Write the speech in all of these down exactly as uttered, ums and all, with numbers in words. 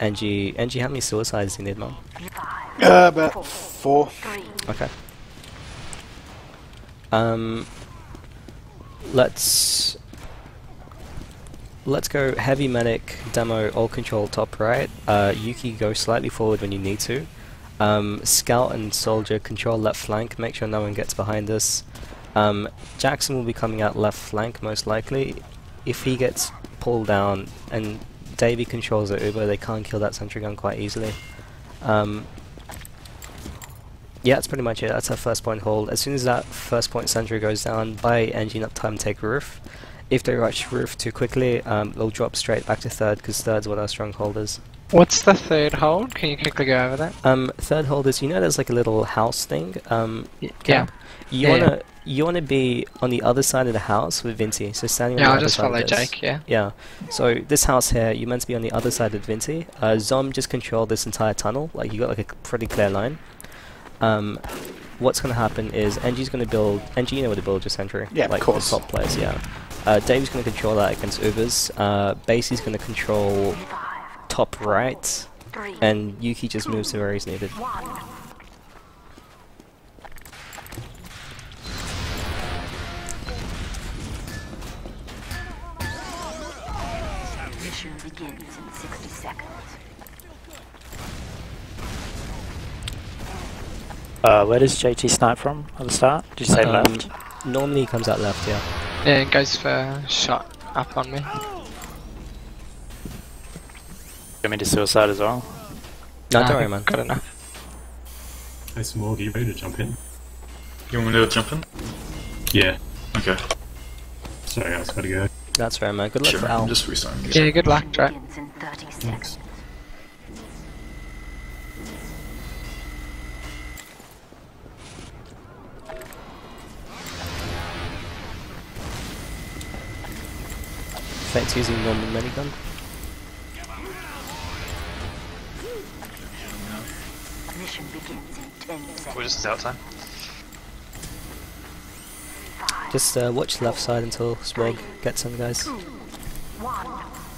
N G, N G, how many suicides do you need, man? Uh, about four. Okay. Um, let's let's go heavy medic, demo, all control top right. Uh, Yuki, go slightly forward when you need to. Um, scout and soldier control left flank. Make sure no one gets behind us. Um, Jackson will be coming out left flank most likely. If he gets pulled down and Davey controls the Uber, they can't kill that sentry gun quite easily. Um, yeah, that's pretty much it. That's our first point hold. As soon as that first point sentry goes down, buy engine up time, take roof. If they rush roof too quickly, um, they'll drop straight back to third, because third's what our stronghold is. What's the third hold? Can you quickly go over that? Um, third hold is, you know, there's like a little house thing. Um, yeah. yeah. You yeah, wanna yeah. you wanna be on the other side of the house with Vinti. So standing yeah, on the I'll other just side follow of this. Jake. Yeah. Yeah. So this house here, you're meant to be on the other side of Vinti. Uh, Zom just control this entire tunnel. Like you got like a pretty clear line. Um, what's gonna happen is N G's gonna build. N G, you know where to build your sentry. Yeah, like of course. The top players. Yeah. Uh, Dave's gonna control that against Ubers. Uh, Basie's gonna control top right. And Yuki just moves to where he's needed. Mission begins in sixty seconds. Uh, where does J T snipe from at the start? Did you say um, left? Normally he comes out left, yeah. Yeah, it goes for shot up on me. Got me to suicide as well. No, Nah, don't worry, man. Got enough. Hey, Smorg, are you ready to jump in? You want me to jump in? Yeah. Okay. Sorry, I was gotta go. That's fair, man. Good luck Sure, for Al. I'm just restarting. Yeah, good luck, Jack. Begins in thirty Thanks. seconds. Fate's using normal minigun. Mission begins in ten seconds. We're just outside. Just uh, watch left side until Smog gets some guys. One.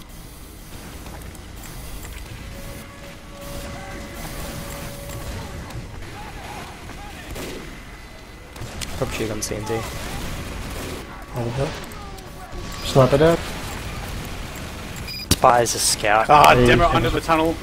Probably shoot on C N D. Sniper dead. Spy is a scout. Ah, Hey, demo okay. under the tunnel.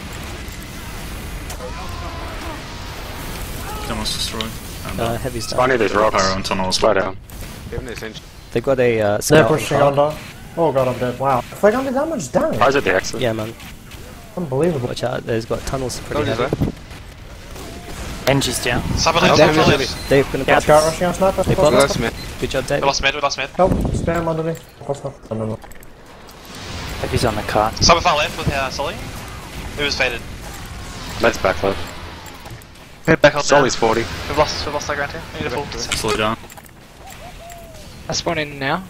Demo's destroyed. And Uh, uh, heavy's down. Funny, there's rocks. pyro and tunnel as well. down. They've got a uh, They're scout on pushing car. under. Oh god, I'm dead. Wow. If I don't do that much damage. Why is it the exit? Yeah, man. Unbelievable. Watch out. There's got tunnels pretty heavy. N G's down. Cyber Oh, left, damn, cyber it. left. They're gonna Yeah, pop. scout rushing on sniper. They Close popped. sniper. Good job, We Dave. lost mid, we lost mid. Help. Spam under me. Close sniper. No, no, no. Heavy's on the cart. Cyber far left with uh, Sully. It was faded. Let's back left. Head back up Sully's forty. We've lost, we've lost that ground here. We need to pull. Slow down. I spawn in now.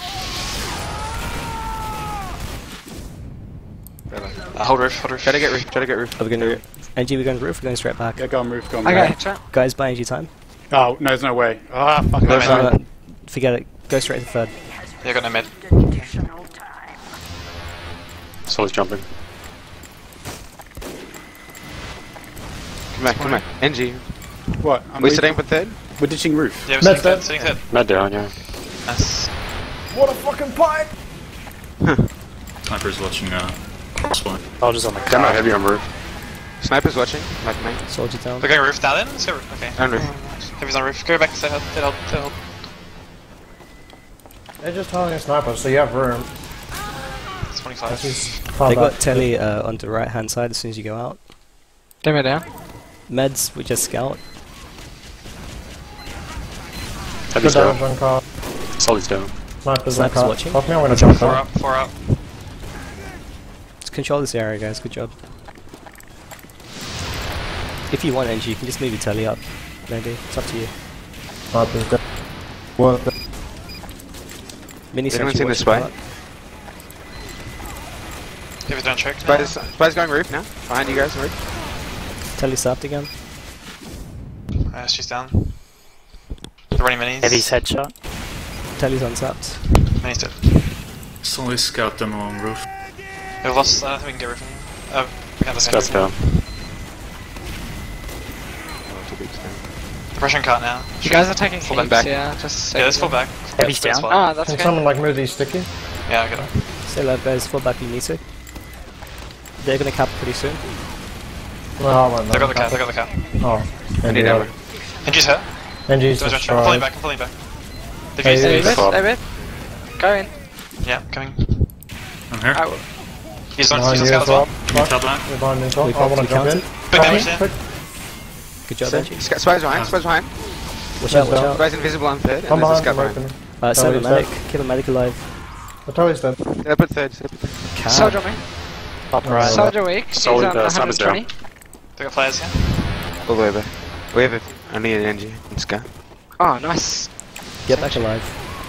Uh, hold roof, hold roof. Try to get roof, try to get roof. Are we gonna N G? We're going roof. We're going straight back. Yeah, go on roof, go on Okay, roof. chat. Guys, buy N G time. Oh, no, there's no way. Ah, fuck it. No, that's man. fine. Uh, forget it. Go straight to third. Yeah, got no mid. Additional time. Sully's jumping. Come back, come back. N G. What? I'm We leaving- sitting for third? We're ditching roof. Yeah, we're Med's sitting dead. dead, sitting dead. Med down, yeah. Nice. What a fucking pipe! Sniper's watching uh, crossbow. Soldiers on the Demo cart. heavy on roof. Snipers watching, like me. Soldier down. We're going roof down then? Let's go roof. Okay. On roof. Heavy's on roof. Go back to set help, set help, set help. They're just holding a sniper, so you have room. It's twenty-five. This is They combat. got Telly uh, on the right hand side as soon as you go out. Demo down. Meds, we just scout. Good Heavy's damage down. on car. Sully's down. Snipers on Snipers car. watching. Fuck me, I'm gonna jump Four out. up, four up. Just control this area, guys. Good job. If you want N G, you can just move your telly up. Maybe. It's up to you. Snipers dead. Worth it. Mini Anyone sentry seen watch this the way? cart. Heavy's down trick. Spider's, Spider's going roof now. Behind you guys, roof. Telly stopped again. Uh, she's down. They're running minis. Heavy's headshot. Telly's unsapped. Minis dead. Sully scout demo on roof. We've lost, I don't think we can get roof. Uh, Behind the Scout's center. down. Depression cart now. You guys are taking Full keeps, back. yeah, just Yeah, let's full back. Heavy's Yeah, down. spot. Ah, that's Can okay. someone like move these sticky? Yeah, I get it. Stay alive, guys. Fall back if you need to. They're gonna cap pretty soon. No, I won't. They got the cat, they got the cat. Oh. I need ammo. Henry's hurt. Benji's I'm pulling back, I'm pulling back. They've used David, these. Fuck. David, go in. Yeah, coming. I'm here. I will. He's on, Behind he's on you scout as as well. well. Top line. You're behind me as well. We I want to popped, jump we in. Big damage there. Quick. Good job, Benji. Sc- Spies behind, spies behind. Watch out, watch down. out. Spies invisible on third, and Come there's a behind, scout I'm behind. opening. Uh, save a he's medic. dead. Kill a medic alive. I told he's dead. Yeah, put third. Put third. Cap. Soldier me. Top Right. right. Soldier weak. He's Solid, on uh, Simon's down. one hundred twenty. They got flares here. All the way back. We have a, only an N G and scout. Oh, nice. Get back alive.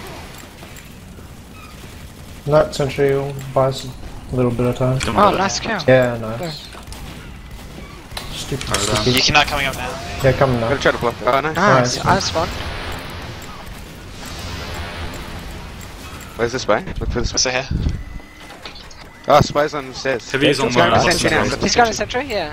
That sentry will buy us a little bit of time. Don't Oh, worry about nice kill. Yeah, nice. Stupid Alright, sticky. You cannot coming up now. Yeah, coming Gotta now. try to block. Oh, nice. Nice. Nice. I spawned. Where's the spy? Look for the What's spy. it here? Oh, spy's on the stairs. Heavy's on He's going my to left sentry now. side. He's got a sentry, yeah.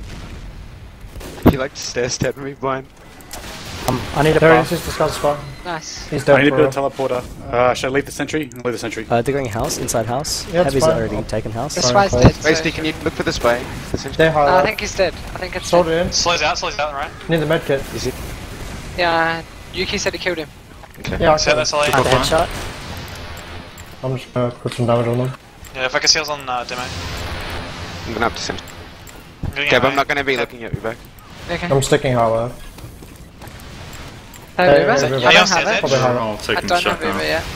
He like stair stepped me blind. Um, I need a There he buff. is, just discuss spot. Nice. He's I dead need to for build a real. teleporter. Uh, should I leave the sentry? I'll leave the sentry. Uh, they're going house, inside house. Yeah, it's Heavy's fine. already I'll- taken house. The Sorry, spy's please. dead. Wait, so- Steve, can you look for the spy? The sentry. Stay high Uh, I up. think he's dead. I think it's Sold dead. it in. Slows out, slows out, right? Need the medkit. Is it? Yeah, Yuki said he killed him. Okay. Yeah, I So can. that's all I I have a headshot. I'm just gonna put some damage on them. Yeah, if I can seals on uh, demo. I'm going up to sentry. I'm getting Okay, it, but I'm right? not going to be Okay. looking at you back. Okay. I'm sticking high up. Hey, Hey, Uber? hey, I Uber. don't Yeah, have says it. it. Probably high We're up. all I taking don't shot have Uber now. yet.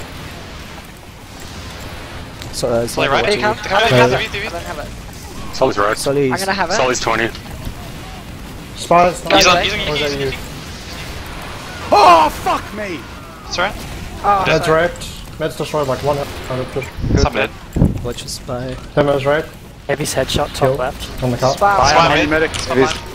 So, uh, Play Solly right. Hey, watching come. you. I Come don't in, have come it. in, come in. I don't have it. Solly's right. Solly's. I'm gonna have it. Solly's twenty. Spies. Guys, He's on, right? he's on, Or he's is that on, you? he's on. Oh, fuck me! It's alright. Oh, Med's sorry. wrecked. Med's destroyed like one hundred push. Stop it. Watch your spy. Demo's wrecked. Heavy's headshot, top Kill. left. On the cut. Spy. Spy Any mid. medic? Spy It is. blind.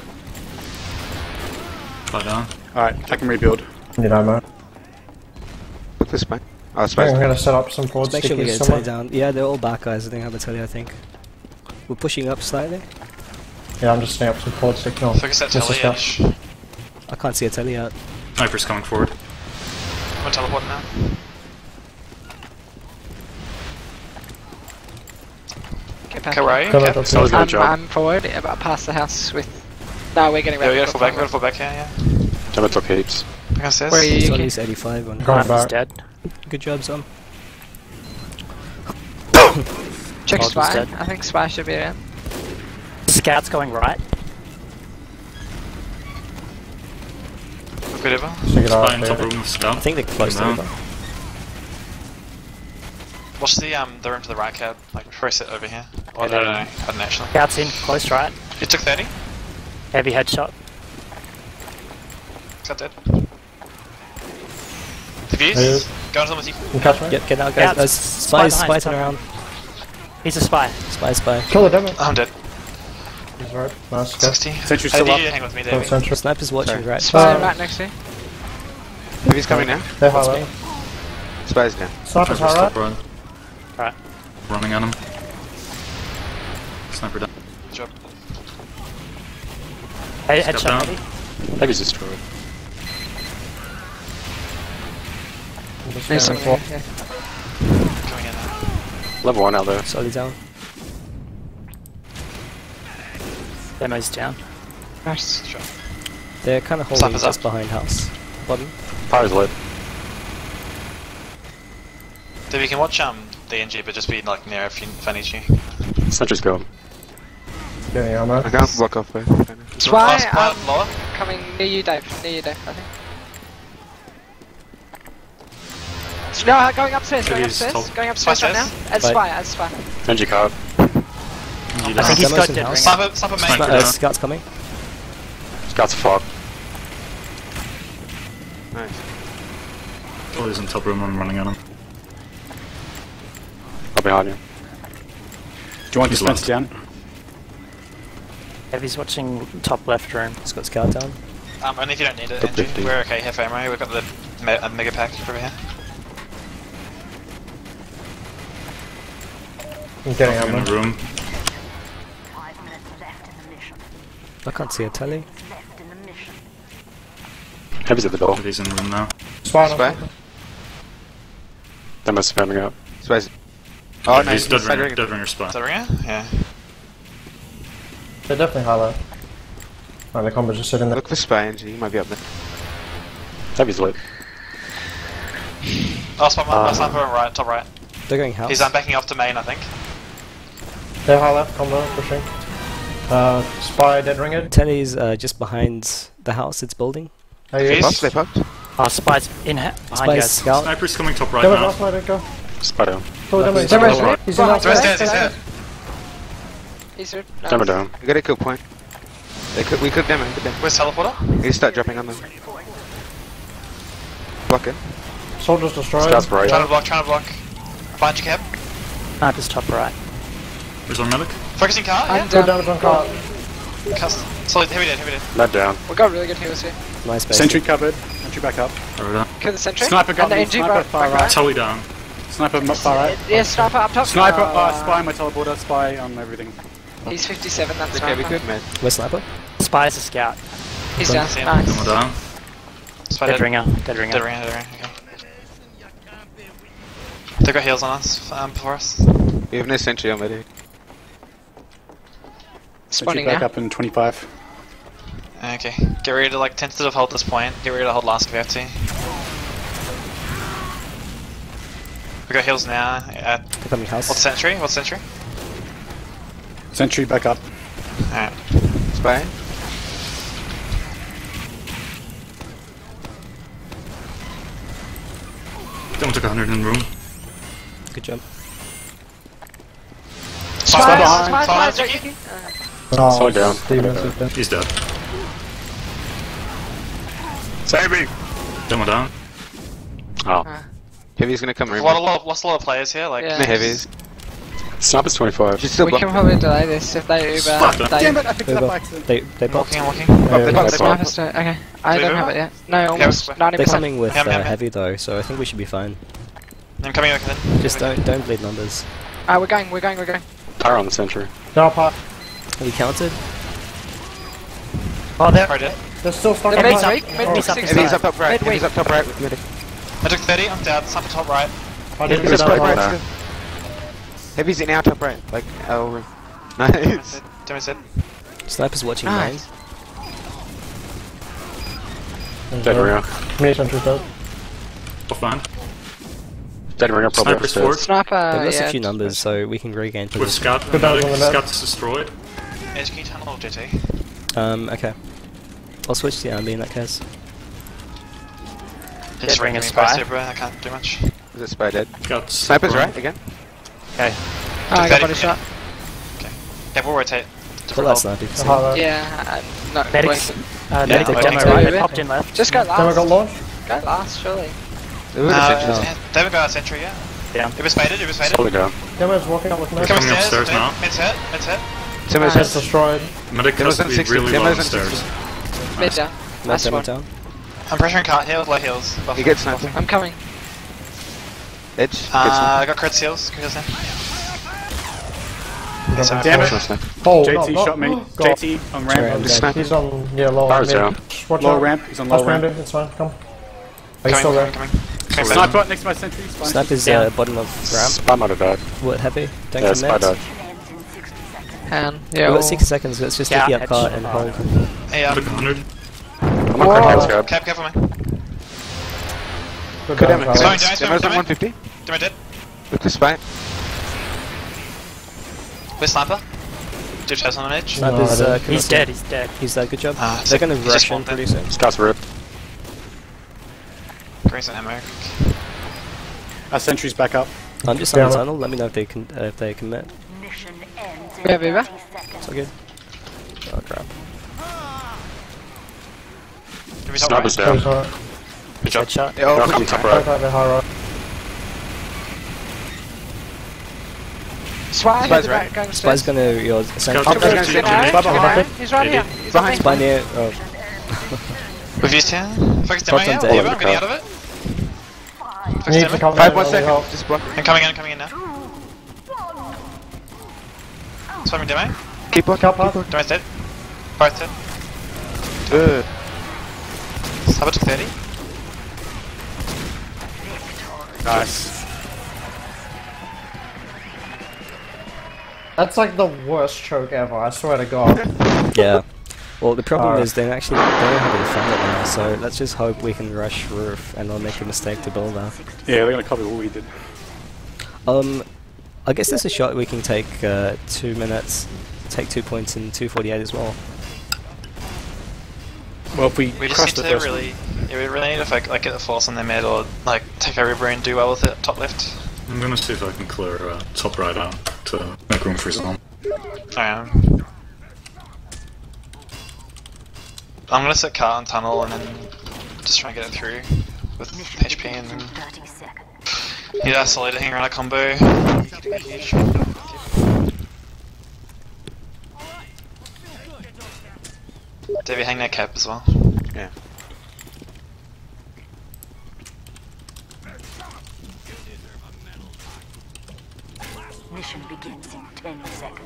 Fly down. Alright, I can rebuild. Need ammo. Look for the spy. Oh, I spy's think I'm down. gonna set up some forward Make sure we stickies get a somewhere. telly down. Yeah, they're all back, guys. I think I have a telly, I think. We're pushing up slightly. Yeah, I'm just setting up some forward stickies. No, Focus that just a telly scout. edge. I can't see a telly out. Sniper's coming forward. I'm gonna teleport now. Get back. Okay, where are you? Come Okay. up, up Solly's here. got a I'm, job. I'm forward, about past the house with... No, we're getting Yeah, we ready. gotta fall back, we gotta fall back here, yeah. Demo took heaps. Back on stairs. Where are you? Solly's eighty-five on. Going He's back. dead. Good job, Zom. Check Dog is spy. dead. I think spy should be around. Scout's going right. Good ever. Stick it out Spy in top there. room with scout. I think they're close Down. together. Watch the um the room to the right, cab. Like before I sit over here. Oh And no, no, then- no, I didn't actually. Scout's in, close right. You took thirty? Heavy headshot. Got dead. Diffuse? Hey. Go on someone with you. You catch me? Get, get out, Yeah, guys. Uh, it's spy, spy spy, behind, turn spy around. He's a spy. Spy, spy. Kill the demo. Oh, I'm dead. He's right. Nice. Go. sixty. Sentry's Hey, still you up. hang with me, Kill Davey. sentry. Sniper's watching, Sorry. right? Spy Uh, right next to you. Heavy's coming now. They're high That's up. me. Spy's down. Sniper's Sniper's high top right. right. Right. Running at him. Sniper down. Good job. Hey, Step headshot down. heavy. Heavy's destroyed. I'm just There's scanning someone for- here. Coming in now. Level one out there. Solly down. Demo's down. Nice. Good job. They're kind of holding Sniper's just up. behind house. Bottom. Fire's lit. Davey, you can watch um the N G, but just be like near if, you, if I need you. Sentry's gone. Getting ammo. I can't block off both. Spy, Last part, um, lower. coming near you, Dave. Near you, Dave, I think. So, no, going upstairs, going Heavy's upstairs, top. going upstairs right now. Upstairs? As Right. spy, as spy. Energy card. I think he's Demo's got in dead house. ring. Sniper, sniper main. Sni- Sniper uh, down. Scout's coming. Scout's a fog. Nice. Solly's in top room. I'm running at him. Up behind you. Do you want He's dispense left. down? Heavy's watching top left room. He's got Scout down. Um, only if you don't need it, Top N G. fifty. We're okay here for ammo. We've got the me uh, mega pack over here. I'm getting In ammo. the room. left in the mission. I can't see a telly. Left in the mission. Heavy's at the door. He's in the room now. Spy. Spy. They must have spamming out. Spy's. Oh no, he's he's dead side ringer, ringer. dead ringer spy. Is that a ringer? Yeah. They're definitely highlight. Oh, the combo's just sitting there. Look for Spy, Angie. He might be up there. Heavy's lit. Oh, spot my, Uh, my sniper on right, top right. They're going house. He's um, backing off to main, I think. They're highlight, combo, pushing. Uh, Spy, dead ringer. Telly's uh, just behind the house it's building. Are They you? popped, they popped. Oh, Spide's in ha behind Spy's guys. scout. Sniper's coming top right Demo, now. last light, go. Spy down. Pull demo, He's demo, dead. right. He's in last Demo's light. dead, he's dead. He's here. No. Demo down. We got a kill point. They could, we could demo, could demo. Where's teleporter? We need to start dropping on them. Block it. Soldiers destroyed. Scouts right. Trying to block, trying to block. Behind you, Cap. Sniper's top right. Where's our medic? Focusing car, yeah. I'm Good down. damage on cart. Cast. Solid, heavy dead, heavy dead. Med down. We got really good heals here. Nice base. Sentry covered. Sentry back up. Over there. Kill the sentry. Sniper got and the me, N G sniper back, far back right. right. Tully down. Sniper m- far right. Yeah, sniper up top. Sniper, Uh, uh, spy on my teleporter, spy on everything. He's fifty-seven, that's Okay, sniper. we could, man. Where's sniper? Spy's a scout. He's down. See him. Nice. Demo down. Spy Dead dead. ringer. Dead ringer. Dead ringer, dead ringer, okay. They've got heals on us, um, for us. We have no sentry on medic. Sentry Spawning back now. up in twenty-five. Okay. Get ready to like tentative hold this point. Get ready to hold last if you have to. We got heals now. At They're coming house. what's sentry? What's sentry? Sentry back up. Alright. Spy. Demo took one hundred in the room. Good job. Spy Spy, behind. spy, Spy spy, behind. Yuki. Uh, Oh, Slow down. Stevens is dead. He's dead. Save me! Demo down. Oh. Heavy's gonna come We've room. lost a lot, of, lost a lot of players here. Like, Yeah. No heavies. Sniper's twenty-five. She's still we blocked. can probably delay this if they Uber. Fuck. They, Damn it, I picked it up Uber. by accident. They they I'm popped. walking, I'm walking. Oh, they Yeah, popped, they fine. popped. Sniper's down. Okay. I don't Uber? have it yet. No, almost Yeah, ninety They're percent. coming with Ham, uh, ham, ham. heavy though, so I think we should be fine. I'm coming back then. Just don't don't bleed numbers. Ah, we're going, we're going, we're going. Power on the sentry. Now part. Have you counted? Oh, there. Already dead. They're still stuck The on mid's part. weak, mid Oh, weak up six. Heavy's up top right. Mid Heavy's weak. up top right with medic. I took thirty, I'm down. Sniper top right. I Heavy's did up that top right. part. still. Heavy's in our top right. Like, our room. Nice. Demo's dead. Sniper's watching Nice. main. Dead ringer. Me, sentry's dead. Offline. Dead ringer probably Sniper's upstairs. forward. Sniper, They've lost yeah. a few numbers, so we can regain With position. scout and Good down medic. on the net. Scout's destroyed. Edge, can you tunnel J T? Um, okay. I'll switch to the army in that case. Just ring ring a me spy. close, bro. I can't do much. Is it Spy dead? Scout's Sniper's front. right again. Okay. Oh, I got thirty. body shot. Yeah, we'll rotate. Put that sniper. The highlight. Yeah, uh, no, Medics. wait. Uh, Yeah, medic they demo popped right. in. They popped in left. Just go Demo got last. launched. Go last, surely. They were Uh, sentries. they haven't got a sentry yet. Yeah. It was faded, it was faded. Slowly down. Demo's walking up with me. Coming Coming upstairs, upstairs now. mid, mid's hit, mid's hit. Demo's Head's dead. destroyed. Medic Demo's has to on be sixty. really low Demo's on on stairs. sixty. Mid down. Not Nice demo one. down. I'm pressuring cart heals, low heals. Buff. You get sniper. I'm coming. Edge. Get Uh, sniper. I got crit seals. Crit seals now. Damn it. Oh, J T no, not- shot me. God. J T on Sorry, ramp. I'm Just dead. sniper. He's on, yeah, lower. Power's mid. down. Watch Low out. ramp. He's on I'll low spam ramp. him, it's fine, come. Are you Coming, still coming, there? coming. Coming back. Sniper next to my sentry. Spy. Sniper's Yeah. uh, bottom of ramp. Spy might have died. What heavy? Don't Yeah, commit. Spy died. Ends in sixty seconds. Hand. We've Yeah. got well- sixty seconds, let's just Yeah, take the up cart and headshot. hold. Hey, um, Took one hundred. I'm on crack scout. cap, cap for me. Good Good down, damage. Tyler. Sorry, Giants, Demo's on coming. one fifty. Demo dead. Look to Spy. Where's sniper? Did chest on an edge? No, Sniper's I uh, didn't. He's dead. He's dead. He's uh, good job. Ah, They're gonna he's just rush in spawned pretty in. soon. Scout's rip. Grace and ammo. Our sentry's back up. I'm just on the Yeah. tunnel, let me know if they can uh, if they commit. Mission ends We in have Uber? thirty seconds. It's all good. Oh crap. Give me top Sniper's right. down. He's alright. Good job. Headshot. Yeah, oh, They'll push come it. top Both right. out there, high right. Spy, Spy's he's right. going Spy's upstairs. gonna your sentry. Scout Spy's top gonna right. sit Spy down. behind. He's right here. He's on Behind. me. Spy near. Oh, We've used here. Focus demo, Bottom yeah. to Over, eight. I'm getting out of it. You Focus need to demo. come Five in, more I'll help. seconds. Just block. I'm coming in, I'm coming in now. Swimming demo. Keep up, Cap keep up. up. Demo's dead. Both dead. Good. Sub it to thirty. Nice. That's like the worst choke ever, I swear to god. Yeah. Well, the problem Uh, is they actually they don't have any fund it now, so let's just hope we can rush roof and not make a mistake to build that. Yeah, they're gonna copy what we did. Um, I guess there's a shot we can take uh, two minutes, take two points in two forty-eight as well. Well, if we, We crush just the need to first one- really, yeah, we really need to like, like get the force on their mid or like take a river and do well with it. Top left. I'm gonna see if I can clear uh, top right out to make room for zone. I am. I'm gonna set car on tunnel and then just try and get it through with Mission H P and begins then in thirty seconds. need Isolate to hang around a combo. Huge. Davey, hang that cap as well. Yeah. Mission begins in ten seconds.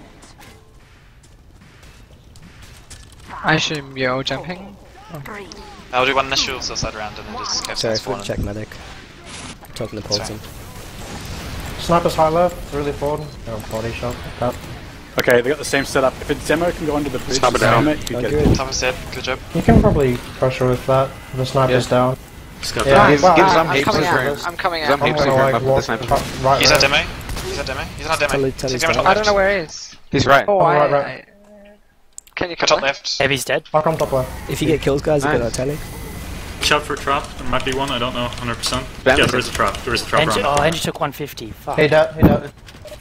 I assume you're jumping. Three. I'll do one initial suicide round and then just cap Sorry, I sense forgot one. to check medic. I'm talking to That's Polton. Sniper's high left, really forward. Oh, body shot. Cap. Okay, they got the same setup. If it's demo can go under the bridge, Stop it slam down. it, you Oh, get good. it. Top is dead. Good job. You can probably pressure with that. The sniper's Yeah. down. Scout Yeah, down. Give, well, give I- some I'm heaps coming of out. room. I'm coming Some out. I'm heaps of gonna room like up with the walk sniper. top- right He's there. at demo. He's at demo. He's not demo. Tell- tell Take he's him on down. top I don't know left. where he is. He's right. Oh, Oh, I, right, right. I- Can you Go come top back? left. Heavy's dead. I'll come top left. If you get kills, guys, you Nice. get no telly. Shout for a trap. There might be one. I don't know. one hundred percent. Bam. Yeah, there is a trap. There is a trap Angie, around. oh, Angie took one fifty. Fuck. Hey, dead, hey, dead.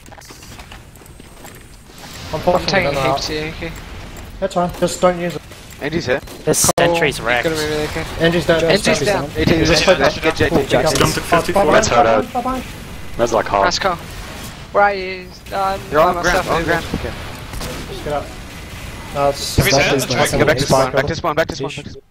I'm I'm forcing taking them out. heaps here, okay. That's fine, just don't use it. Andy's here. This sentry's Oh, wrecked. gonna be really good. Angie's dead. Angie's down. A T is Just dead. play- Get J T. Jackson. Jump to fifty-four. Bye-bye, That's how bye-bye, that- bye-bye. That's like hard. Nice call. Where are you? No, I'm You're by on ground. myself. On ground. Okay. Just get up. No, it's Have you seen it? that's- Let's that's- try- Go back to that's spawn. fine. Back to spawn. Back to spawn. back to spawn.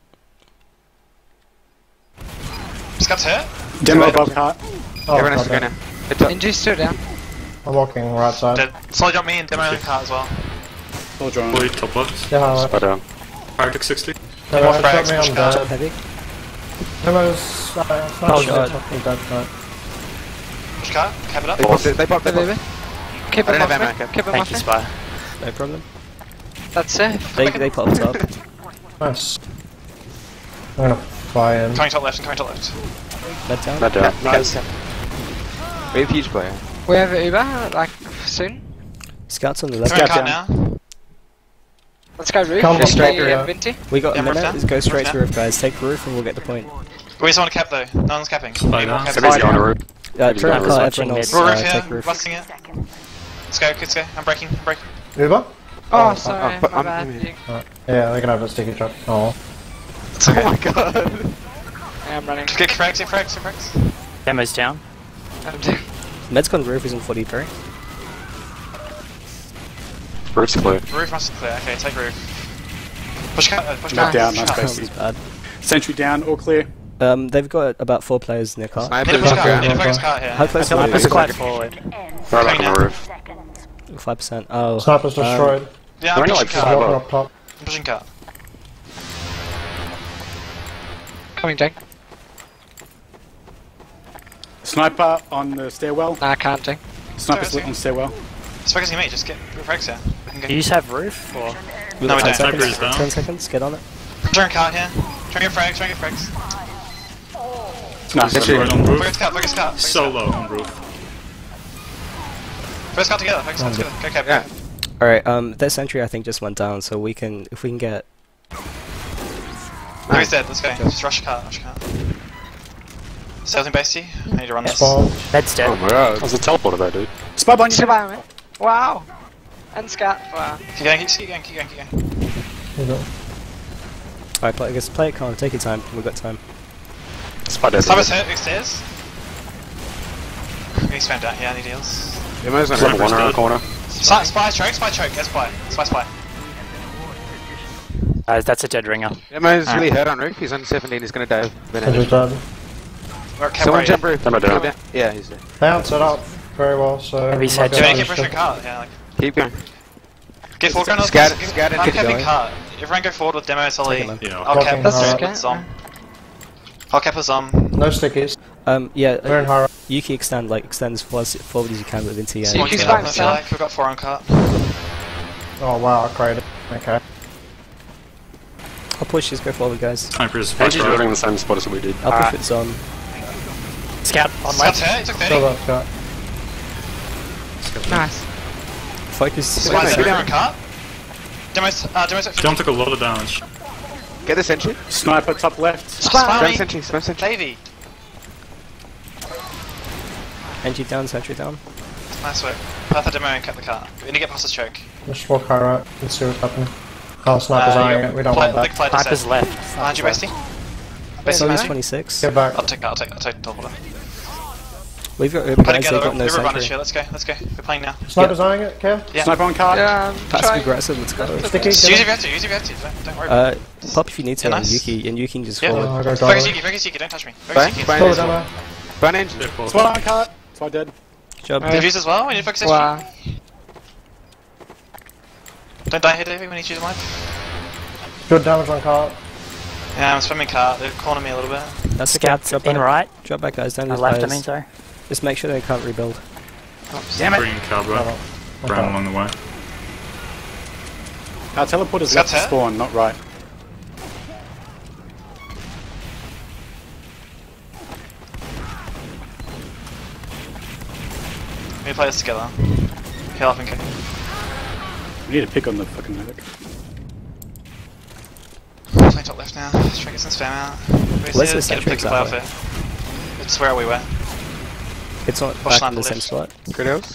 Scout's hurt. Demo above cart. Oh, Everyone has to God, go damn. now. Hit top. Injury's still down. I'm walking right side. Dead. Solid jump me and demo in car as well. Soldier on. Fully top left. Yeah, left. Spot down. Arctic sixty. No, More no, frags, shot me push on card. dead. Heavy. Demo's, uh, it's not Oh, shit, God. I'm dead, right. Push car. Cap it up. They popped it. They popped it. Baby. Keep I him don't have off ammo, me. okay. Keep him Thank off you, me. Spy. No problem. That's safe. They they popped up. Nice. I'm gonna fly in. Coming top left and coming top left. Med down. Not down. Nice. We have huge player. We have an Uber, like, soon. Scouts on the left. Coming Scout car down. now. Let's go roof. Come Let's straight go through, yeah. Vinty. We got Yeah, a roof minute. down. Let's go straight Roof to roof, guys. Take roof and we'll get the point. We just want to cap though. No one's capping. Spy Need more down. cap. Somebody's going to roof. Uh, He's try going and to call roof. everyone else. We're Uh, roof here. take roof. Busting it. Seconds. Let's go. Let's go. I'm breaking. I'm breaking. Uber? Oh, Oh, sorry, oh, but my I'm- bad. I'm- You- Yeah, they can have a sticky truck. Oh. It's okay. Oh my god. Yeah, I'm running. Get frags. Get frags. Get frags. Demo's down. I'm doing. Med's gone roof is in forty-three. Roof's clear. Roof must be clear. Okay, take roof. Push car. Uh, push Knock car. down, Push nice car. space. He's bad. Sentry down, all clear. Um, they've got about four players in their car. Need Sniper's to push on car. Need to ground. focus car here. How close are Sniper's we? quite forward. Ends. Right up Coming on the now. roof. Seconds. Five percent. Oh. Sniper's um, destroyed. Yeah, We're I'm only pushing like car. five Walking up. up top. I'm pushing car. Coming, Jake. Sniper on the stairwell. Nah, I can't, Jake. Sniper's Sorry, lit on stairwell. Just focusing me. Just get frags here. We can Do go. you have roof or? We've No, got we ten don't. seconds. Sniper is down. ten seconds. Get on it. Turn car here. Try and get frags. Try and get frags. Nice. Sentry. Right on roof. Focus car. Focus car. Focus So car. low on roof. Focus car together. Focus car together. Go cap. Yeah. All right. Um, their sentry I think just went down, so we can if we can get. He's dead. Let's go. Just rush car. Rush car. Stealthing base T. I need to run this. Spawn. Med's dead. Oh my god. That was a teleporter there, dude. Spy behind you. Goodbye, man. Wow. And scat. Wow. Keep going. Keep going. Keep going. Keep going. Uber. All right, play, I guess play it calm. Take your time. We've got time. Spot dead. Sniper's hurt. Upstairs. Getting spammed out. Yeah, I need heals. Demo's on Sniper roof. one around the corner. Spy, spy choke. Spy choke. Get spy. Spy spy. Uh, that's a dead ringer. Demo's really hurt on roof. He's on seventeen. He's gonna die. Sentry's dead. We're at cap Someone right jump here. roof. Demo down. Come Yeah, he's there. They aren't set up very well, so. Heavy's might head be Do you able want to to keep pushing shift. car? Yeah, like. Keep going. Get forward, go Scout- north. scout and I'm keep capping going. cart. Everyone go forward with demo, Sully. Okay, man. Yeah. I'll cap That's with okay. Zom. I'll cap with Zom. No stickies. Um, yeah, We're in uh, high right. Yuki extend, like, extend as far as forward as you can with Inti. So you One can kill, back I feel down. like we've got four on cart. Oh wow, I cried. Okay. I'll push, just go forward, guys. Snipers, Angie's watch right. building the same spot as we did. I'll push Alright. with Zon. Scout on Scout's left. hurt, he took Still thirty. that Scott. Nice. Focus. Spider's Wait, everywhere wait. on cart. Demo's, uh, Demo's at Dom took a lot of damage. Get the sentry. Sniper top left. Grab Spam sentry, spam sentry. Davey. Entry down, sentry down. Nice work. Path of Demo and cap the cart. We need to get past the choke. Just walk high right and see what's happening. Oh, sniper's Uh, eyeing you it. We don't play- want big that. play to Snipers set. left. Behind you, Basty. Basty So's behind you. twenty-six. Get back. I'll take that, I'll take, I'll take top order. We've got urban Put guys, they've together, got no everyone sentry. is here, let's go, let's go. We're playing now. Sniper's eyeing it, Kev. Yeah. Sniper on cart. Yeah, I'm Passive trying. aggressive, let's go. Sticky, Just get use it. if you have to, use if you have to, don't, don't worry. Uh, pop if you need to, Yeah, and nice. Yuki, and you can just Yeah. forward. Oh, I got Focus it. Yuki, focus Yuki, don't touch me. Bang, Focus Yuki. bang. Forward, Emma. Burn engine. Yeah, forward. Spot on cart. Spot dead. Good job. Diffuse as well, we need to focus S G. Wow. Don't die here, Davey, we need you to life. Good damage on cart. Yeah, I'm swimming cart, they're cornering me a little bit. That's okay. Scouts Drop in back. right. Drop back, guys. Don't Uh, lose left, I players. mean, sorry. Just make sure they can't rebuild. Damn it! Bringing Cowboy. Oh, Brown okay. along the way. Our teleporter's Scout's left to hurt? spawn, not right. We need to play this together. Heal up and kick. We need to pick on the fucking medic. Playing top left now, let's try and get some spam out. We Let's just just need to pick sentries the that player way. fit. It's where we were. It's not Push back line in the to same left. spot. Critters.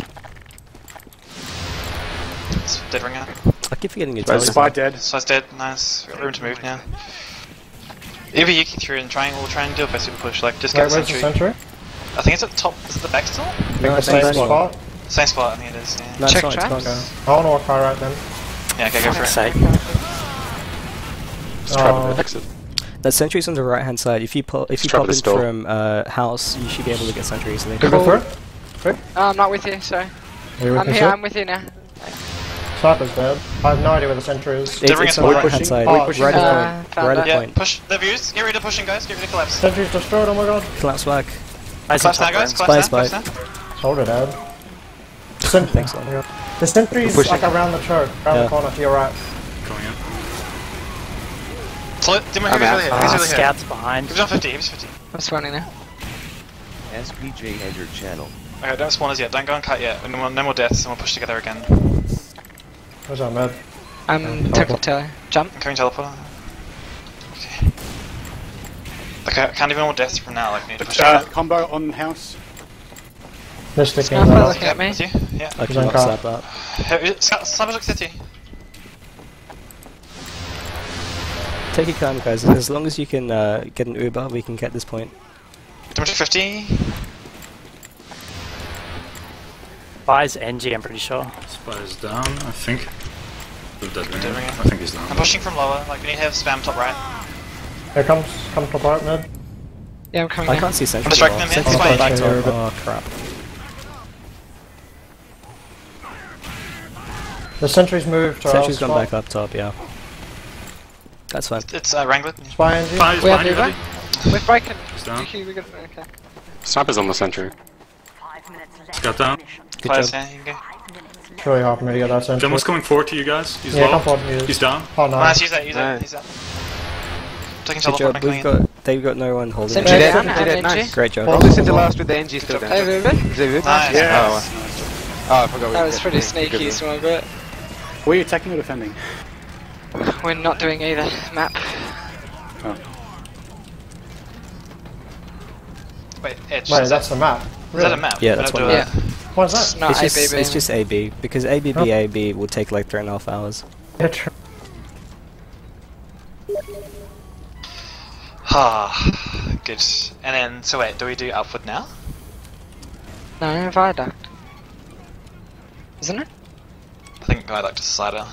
It's dead ringer. I keep forgetting your So toes. spy dead. So it's dead, nice. We've got room to move now. Either Yuki through and trying, we'll try and do a best super push, like just Wait, get the where's the sentry. sentry? I think it's at the top, is it the back still? No, it's Same not spot. Same spot, I think it is, yeah. No, it's Check not, it's traps. gone. Okay. I wanna walk high right then. Yeah, okay, go for it. Sake. Let's try Oh. to exit. That sentry's on the right hand side. If you pull, if you Strap pop it in still. from uh, house, you should be able to get sentry easily. Go for it. Oh, I'm not with you, sorry. Are you with I'm me, here, sir? I'm with you now. Sniper's dead. I have no idea where the sentry is. It's, Delivering it's us on the forward. right hand side. Oh, right pushing. at Uh, point. found Right at that. Yeah, point. push the views, get rid of pushing guys, get rid of collapse. Sentry's destroyed, oh my god. Collapse back. Eyes Collapse on now top guys, right. collapse Spy, now, spy. collapse now. Hold it, Ed. Sent- Thanks, man. yeah. The sentry's Pushing. like around the choke, around Yeah. the corner to your right. Going in. So, Demo, I'm he's out. really here, Ah, he's really here. Scouts behind. Give us on fifty, give us fifty. I'm spawning now. S P J entered channel. Okay, don't spawn us yet, don't go and cut yet. No more, no more deaths, and we'll push together again. Where's that med? I'm took to jump. I'm coming teleporter. Okay. Okay, I can't even more deaths from now, like, we need to push Uh, together. combo on house. They're sticking Sniper out. looking at me. With you? Yeah. I He's on cannot car. slap that. Hey, Sniper's looks at you. Take your time, guys. As long as you can uh, get an Uber, we can get this point. Demo to fifty. Buys N G, I'm pretty sure. Spider's down, I think. The dead ringer. Dead ringer. I think he's down. I'm pushing from lower, like, we need to have spam top right. Here comes, come top right med. Yeah, I'm coming I now. can't see sentry. I'm distracting them, yeah, Sentry's it's going fine. back to Yeah, our- Oh crap. The sentry's moved to our Sentry's gone spot. back up top, yeah. That's fine. It's uh, Wrangler. Spy engine. Spider's We have behind you, Uber. Eddie. We're breaking. He's down. Yuki, we got. Okay. Sniper's on the sentry. Five minutes left. Scout down. Good Players, job. yeah, you can go. It's really hard for me to get that sentry. Demo's coming forward to you guys. He's Yeah, low. come forward, he is. He's down. Oh no. Nice, use that, use that, Nice. use that. Taking Good teleport job. and We've coming in. got. They've got no one holding. Sentry it. Dead, down dead, and nice. N G. Great job. Hold this into last with the N G still Good down. Hey, Ruben. Is it good? Nice. Yes. Oh, oh, I forgot we That was did. pretty Yeah, sneaky, good small bit. Were you attacking or defending? We're not doing either map. Oh. Wait, Edge. Wait, is, that's that, the map. is Really? that a map? Yeah, We that's don't one do Yeah. that. What is It's that? not It's just, A B B. it's just A B because A B B A B will take like three and a half hours. Yeah, true. Ah, good. And then, so wait, do we do upward now? No, viaduct. Isn't it? I think I'd like to slider.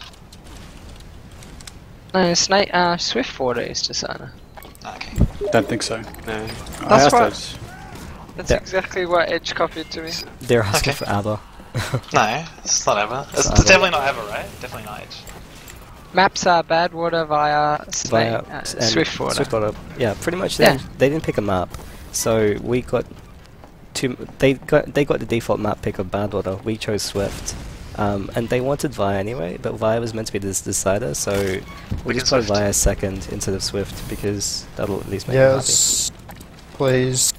No, Snake, uh, Swift Forwarder is designer. Okay. Don't think so. No. I That's asked what- those. That's Yeah. exactly what Edge copied to me. They're asking Okay. for ABBA. No, it's not ever. It's, It's it's ever. definitely not ever, right? Definitely not H. Maps are bad water via snake, Via uh, and swift water. Swiftwater. Yeah, pretty much. They, Yeah. didn't, they didn't pick a map, so we got two. They got they got the default map pick of Badwater. We chose Swift, um, and they wanted Via anyway. But Via was meant to be this decider, so we, We just did put Swift. Via second instead of Swift because that'll at least make them happy. Yes, please.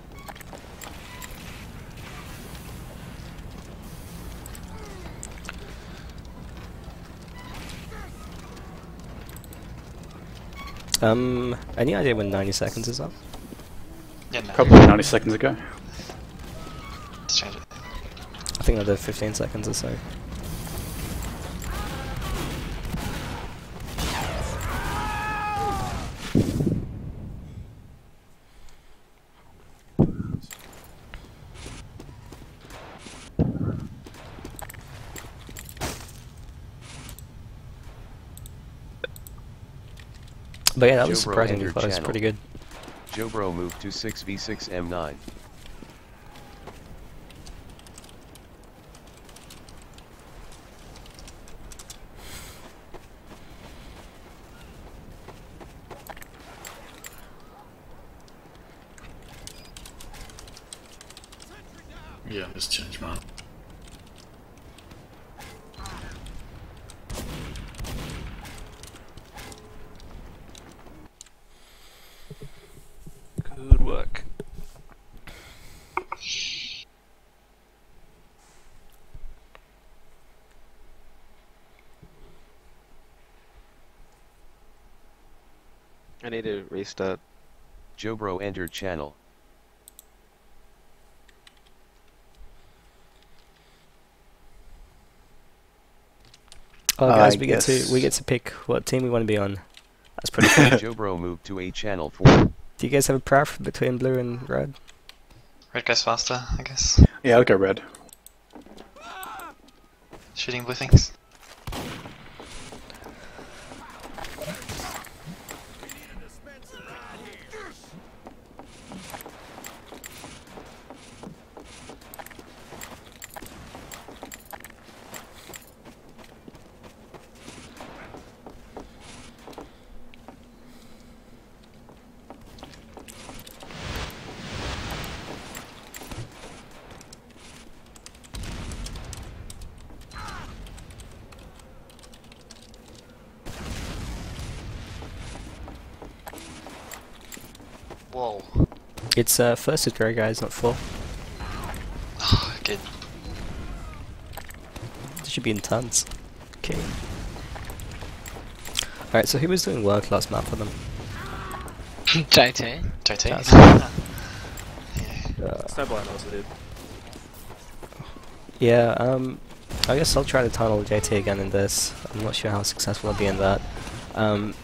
Um, any idea when ninety seconds is up? Yeah, no. Probably ninety seconds ago. Let's change it. I think another fifteen seconds or so. But yeah, that was Joe Bro surprisingly entered close, channel. pretty good. Joe Bro moved to six v six M nine. Yeah, just change mine. Good work. I need to restart. Joe Bro entered channel. Oh, I guys, we get to guess- we get to pick what team we want to be on. That's pretty cool. Joe Bro moved to a channel four. Do you guys have a preference between blue and red? Red goes faster, I guess. Yeah, I'll go red. Shooting blue things. Whoa. It's uh, first is grey, guys, not four. Oh, good. It should be in tons. Okay. Alright, so who was doing work last map for them? J T. J T. That's- Uh, Snowblind also did. yeah, um, I guess I'll try to tunnel J T again in this. I'm not sure how successful I'll be in that. Um,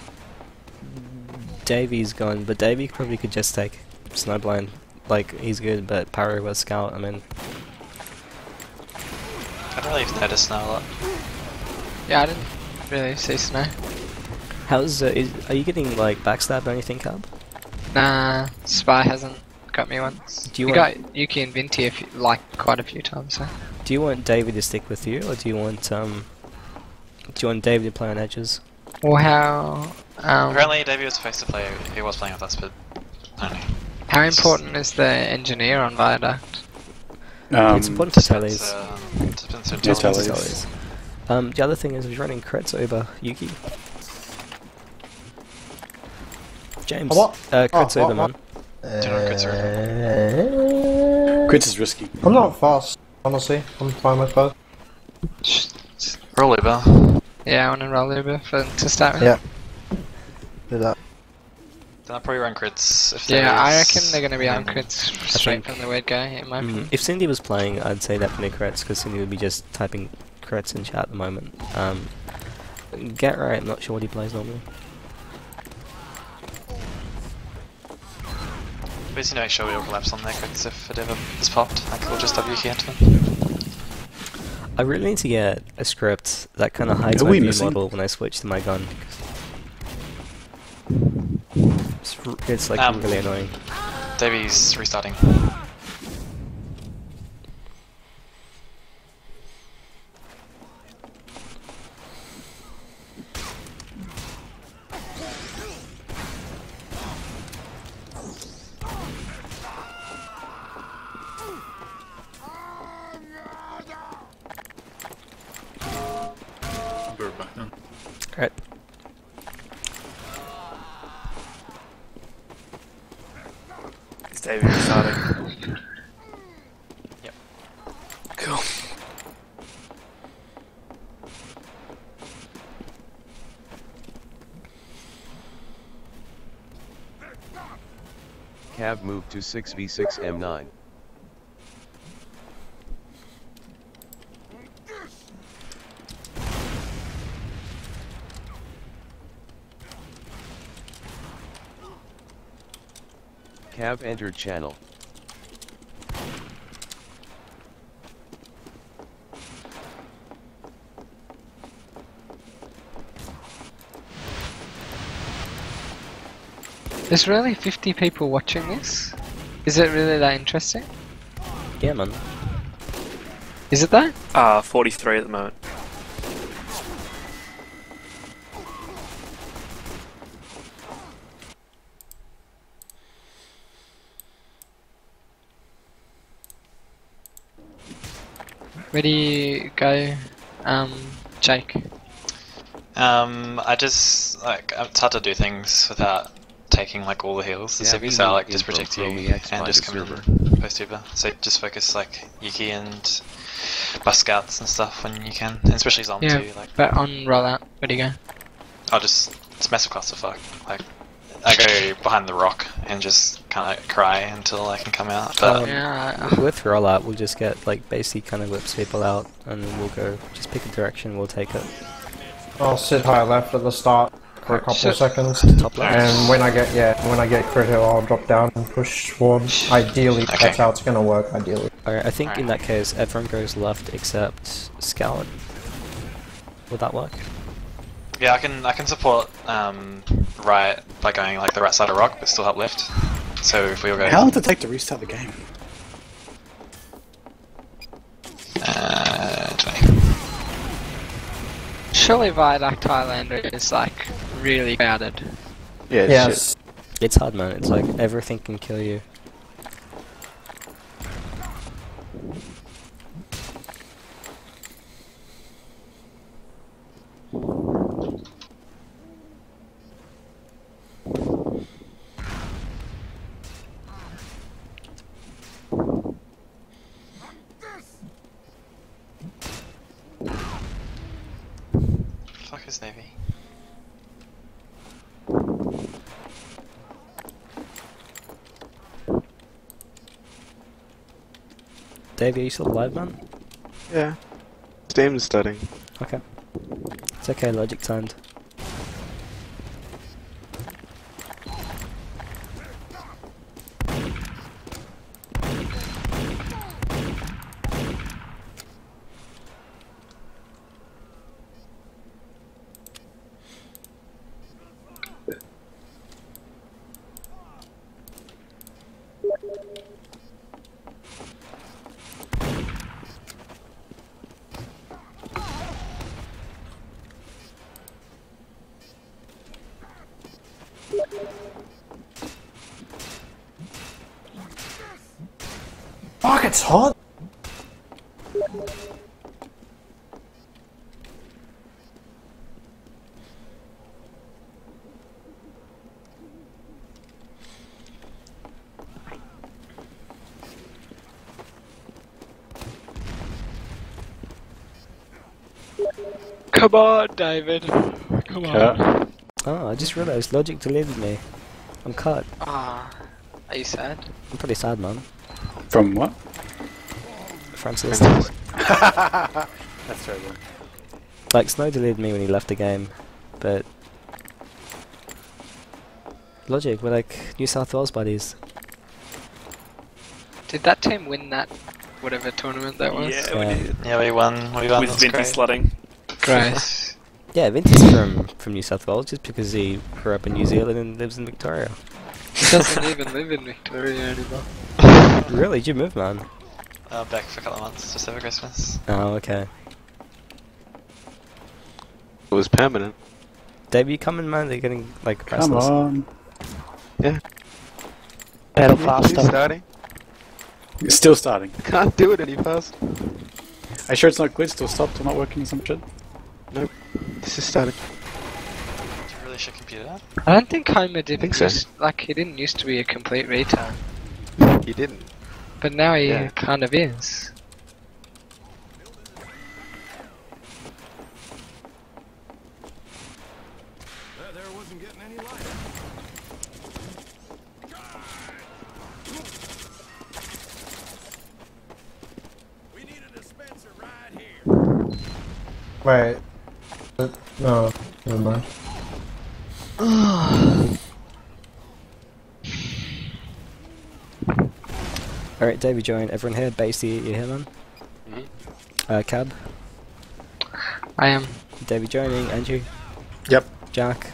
Davy's gone, but Davy probably could just take Snowblind. Like, he's good, but Parry was Scout, I mean... I don't really notice snow a lot. Yeah, I didn't really see snow. How's, uh, is, are you getting, like, backstabbed or anything, Cub? Nah, Spy hasn't got me once. Do you we want- got Yuki and Vinti a few, like quite a few times. So. Do you want Davy to stick with you, or do you want, um... Do you want Davy to play on edges? Or how? Um, Apparently, Davey was supposed to play. He was playing with us, but only. how important is the engineer on Viaduct? Um, It's important for Depends, tellies. uh, depends on Yeah, intelligence. tellies. Tellies. Um, the other thing is he's running crits over Yuki. James. Oh, what? Uh, crits Oh, over, what, man. Do not crits over. Crits is risky. I'm not fast, honestly. I'm fine with both. Roll Uber. Yeah, I want to roll Uber for to start with. Yeah. Do that. Then I'll probably run crits if Yeah, I there reckon is- they're going to be on um, crits straight think- from the word go, in my Mm, opinion. if Cindy was playing, I'd say definitely crits, because Cindy would be just typing crits in chat at the moment. Um, Get right, I'm not sure what he plays normally. We just need to make sure we overlap on their crits if it ever is popped. Like, we'll just W key into them. I really need to get a script that kind of hides Are my we view missing? model when I switch to my gun. It's, r- it's like Um, really annoying. Davey's restarting. back then. Alright. Is David starting? Yep. Cool. Cav moved to six v six M nine. Cav entered channel. There's really fifty people watching this? Is it really that interesting? Yeah, man. Is it that? Uh, forty-three at the moment. Where do you go, um, Jake? Um, I just like it's hard to do things without taking like all the heals this Yeah, heavy, we so I need like just info protect you from the X and by just the come server. in post Uber. So just focus like Yuki and bus scouts and stuff when you can, and especially Zom Yeah, too. Like but on rollout, where do you go? I'll just it's massive clusterfuck. Like I go behind the rock and just kind of cry until I can come out. But Um, Yeah, With rollout, we'll just get like basically kind of whips people out, and then we'll go just pick a direction. We'll take it. I'll sit high left at the start for a couple Shit. of seconds, Top left. and when I get yeah, when I get crit hill, I'll drop down and push forward. Ideally, Okay. that's how it's gonna work. Ideally. Alright, I think in that case, everyone goes left except Scout. Would that work? yeah, I can I can support um, right by going like the right side of rock, but still help left. So if we all go, How long did it take to restart the game? uh, twenty. surely Viaduct Highlander is like really crowded. Yeah, Yes. It's hard, man. It's like everything can kill you. Fuck his navy. Dave, are you still alive, man? Yeah. Steam's starting. Okay. It's okay, logic timed. Fuck, it's hot. Come on, David. Come on. Uh, Oh, I just realised logic deleted me. I'm cut. Ah, are you sad? I'm pretty sad, man. from what? Francis. That's terrible. Like, Snow deleted me when he left the game, but... Logic, we're like New South Wales buddies. Did that team win that whatever tournament that was? Yeah, Yeah. we did. Yeah, we won. We won. With that's Vinty great. slutting. Great. Yeah, Vinty's from, from New South Wales just because he grew up in New Zealand and lives in Victoria. He doesn't even live in Victoria anymore. Really? Did you move, man? Uh, back for a couple of months, just over Christmas. Oh, okay. It was permanent. Dave, you coming, man? They're getting, like, Come restless. on. Yeah. Battle Please faster. starting. It's still starting. I can't do it any faster. Are you sure it's not glitched or stopped or not working or some shit? Nope. This is starting. Do you really shit computer? I don't think Homer didn't think so. use, like he didn't used to be a complete retard, He didn't. but now he Yeah. kind of is. Wait. Uh, No, never mind. Alright, David join. Everyone here. Basey, you here, man? Mm-hmm. Uh, Cab. I am. David joining. Andrew. Yep. Jack.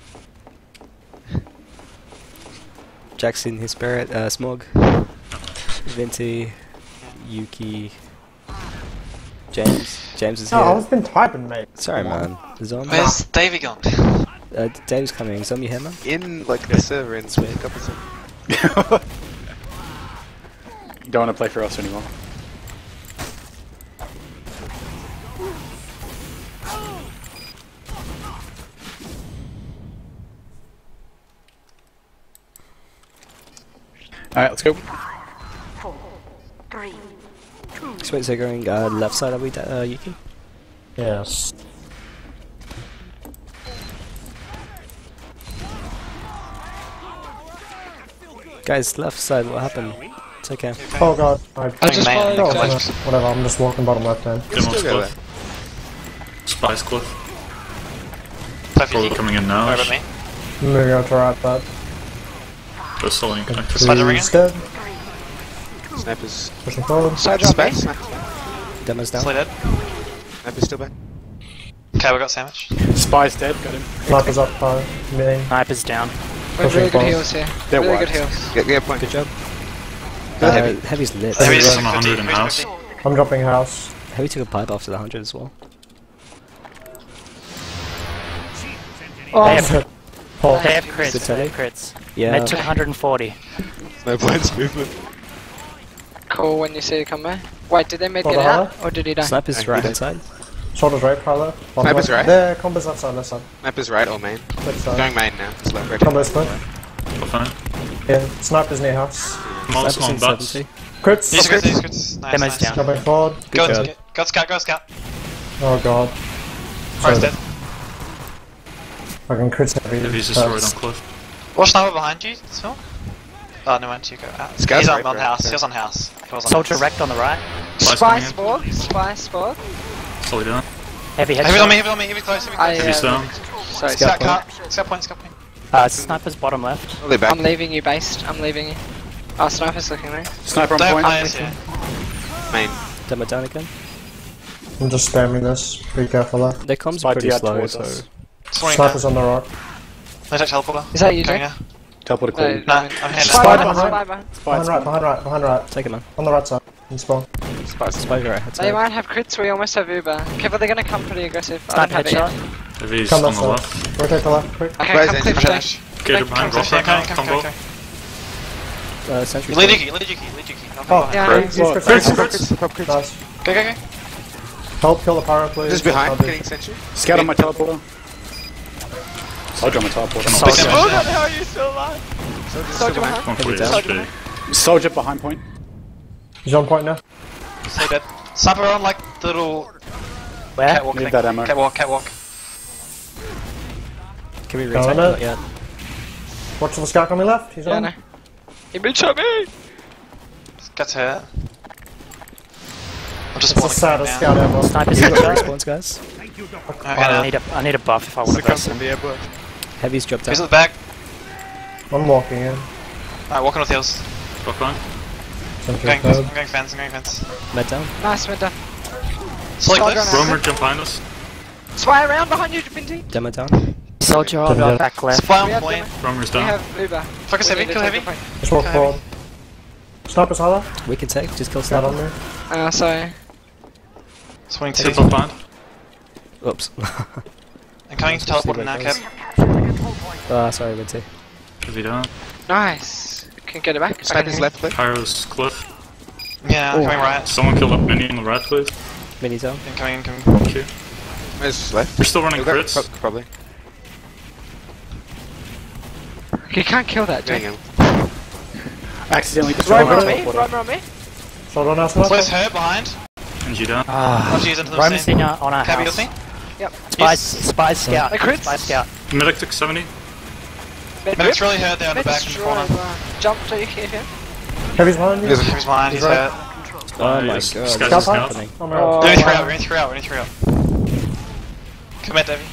Jackson, his spirit. Uh, Smog. Vinty. Yuki. James. James is No, here. I was been typing, mate. Sorry, Come on. man. Zombie. Where's Davey gone? Uh, Dave's coming. Zombie here, man? In like the server in Sweet Cup or something. Don't want to play for us anymore. Alright, let's go. Four, three, two. So, wait, so going uh, left side, are we, uh, Yuki? Yes. Guys, left side, what happened? It's okay. Oh god. I, I just man, followed oh, Cliff. whatever, I'm just walking bottom left then. You can Demo's still go cliff. there. Spice cliff. Cliff, Probably you coming in now. Sorry about me. I'm moving out to right, but They're selling connectors. Spider ring. he's dead. Snipers. Pushing forward. Side drop Back. me. Snipers. Demo's down. Slay dead. Snipers still back. Okay, we got sandwich. Spy's dead, got him. Sniper's up high. Me. Sniper's down. We have really good Pushing heals here. They're really wiped. good heals. Get, get a point. Good job. Go Uh, heavy. Heavy's lit. Heavy Heavy's is on one hundred in house. I'm dropping house. Heavy took a pipe after the one hundred as well. Oh, They have, Oh, they have crits. Good They have tally. crits. Yeah. Med took one hundred forty. No blinds movement. cool when you see it come back. Wait, did they make Oh, it the out? high? Or did he die? Sniper's Okay, right good. hand side. Shoulders right, Carlo. Sniper's right. There, combo's left side, left side. Snipers right or main. Left side. Going main now. It's left. Right. Combo's split. We're fine. Yeah, sniper's near house. I'm also Sniper's on in butts. seventy. Crits. These crits, these crits. Nice, Demo's nice. down. Jumping forward. Go, Good job. go, go scout, go scout. Oh god. Fire's dead. Fucking crits heavy. Heavy's just Uh, right on cliff. Watch sniper behind you, Phil. Oh, no, went you go out. Scout's He's on, right, on right, house, right. he was on house. He was on Soldier house. wrecked on the right. Spice Spy coming in. sport. Spy sport. Slowly down. Heavy Heavy on headshot. me, heavy on me, heavy close, heavy I, close. Heavy's uh, down. sorry, Scout Scout point. cut, scout point, scout point. Uh, sniper's bottom left. Oh, they're back. I'm leaving you based. I'm leaving you. Oh, sniper's looking there. Sniper on Don't have point. players here. Main. Demo down again. I'm just spamming this. Be careful there. Their comms Spy are pretty D R slow, towards so... us. Swarming down. Sniper's on the rock. No touch teleporter. Is that you, Coming Jack? now. Teleport a No, clean. No, I'm here Spy now. behind, behind. spy behind. Behind right, behind right, behind right. Take it, man. On the right side. In spawn. Spice. Spy right, head They side. might have crits, we almost have Uber. Careful, they're gonna come pretty aggressive. I Sniper don't have it headshot. yet. Heavy's Come on left the side. left. Rotate to left, quick. Okay, Where's come the cliff engine dash. Get Come behind cliff rock Yeah, right come, now. come, Combo. come, come. Uh, sentry Lead spot. Yuki, lead Yuki, lead Yuki. I'll Oh, come behind. Yeah, Crits, Use Lord. crits. Crits, Crits. crits, pop crits. Nice. Go, go, go. Help kill the pyro, please. Just behind, I'll do- getting sentry. Scout on my teleporter. Soldier on my teleporter. Soldier. Not Soldier. Oh, God, how are you still alive? Soldier behind. one forty Heavy H P. Soldier behind point. He's on point now. Stay dead. Sniper on like the little Where? catwalk Need thing. that ammo. Catwalk, catwalk. Can we Go retake? on Not it. yet. Watch the scout on my left. He's Yeah, on. no. He been shot me! Gets hurt. I'm just It's the spawning saddest now. scout ever. Sniper's You got headshot. respawns, guys. Okay, I now. need a, I need a buff if I want to burst him. Heavy's dropped He's down. at the back. I'm walking in. Alright, walking with heels. Rock line. Sentry Going, third. I'm going fence, I'm going fence. Med down. Nice, went down. Slowly Soldier cliffs. on Roamer jump behind us. Spy around behind you, Binti. Demo down. Soldier on Demo. back left. Spy We on have point. Roamer's We down. have Uber. Focus We heavy, need to kill take heavy. the point. Just walk Okay. forward. Sniper's holler. We can take, just kill Scout on sniper. me. Uh, sorry. Swing two. Heavy's up behind. Oops. I'm coming to teleport now, Let's Kev. Ah, sorry, Winty. Heavy down. Nice. Can get it back. Sniper's left, click. Pyro's cliff. Yeah, I'm coming right. Someone kill up mini on the right, please. Mini down. Incoming, incoming. Thank you. Where's left? We're still running We've got- crits. pro- Probably. You can't kill that, Hang Jake. on. Accidentally just Right rolled on me, my right on me. Sold on us now. Where's her behind? And you down. Ah, Watch these into the Roman's scene. in our, on our Can you house. see? Yep. Spy, Yes. spy scout. The crits. Spy scout. Medic took seventy. Mid Medic's really hurt there in the Medic's back in the corner. right, right. Jump so you can hit him. Heavy's behind you. He's He's behind, he's He's right. hurt. Oh my Yes, god, Scout what's is scout. happening? Oh, Oh, my We're god. only three out, we're only three out, we're only three out. Commit, Davey.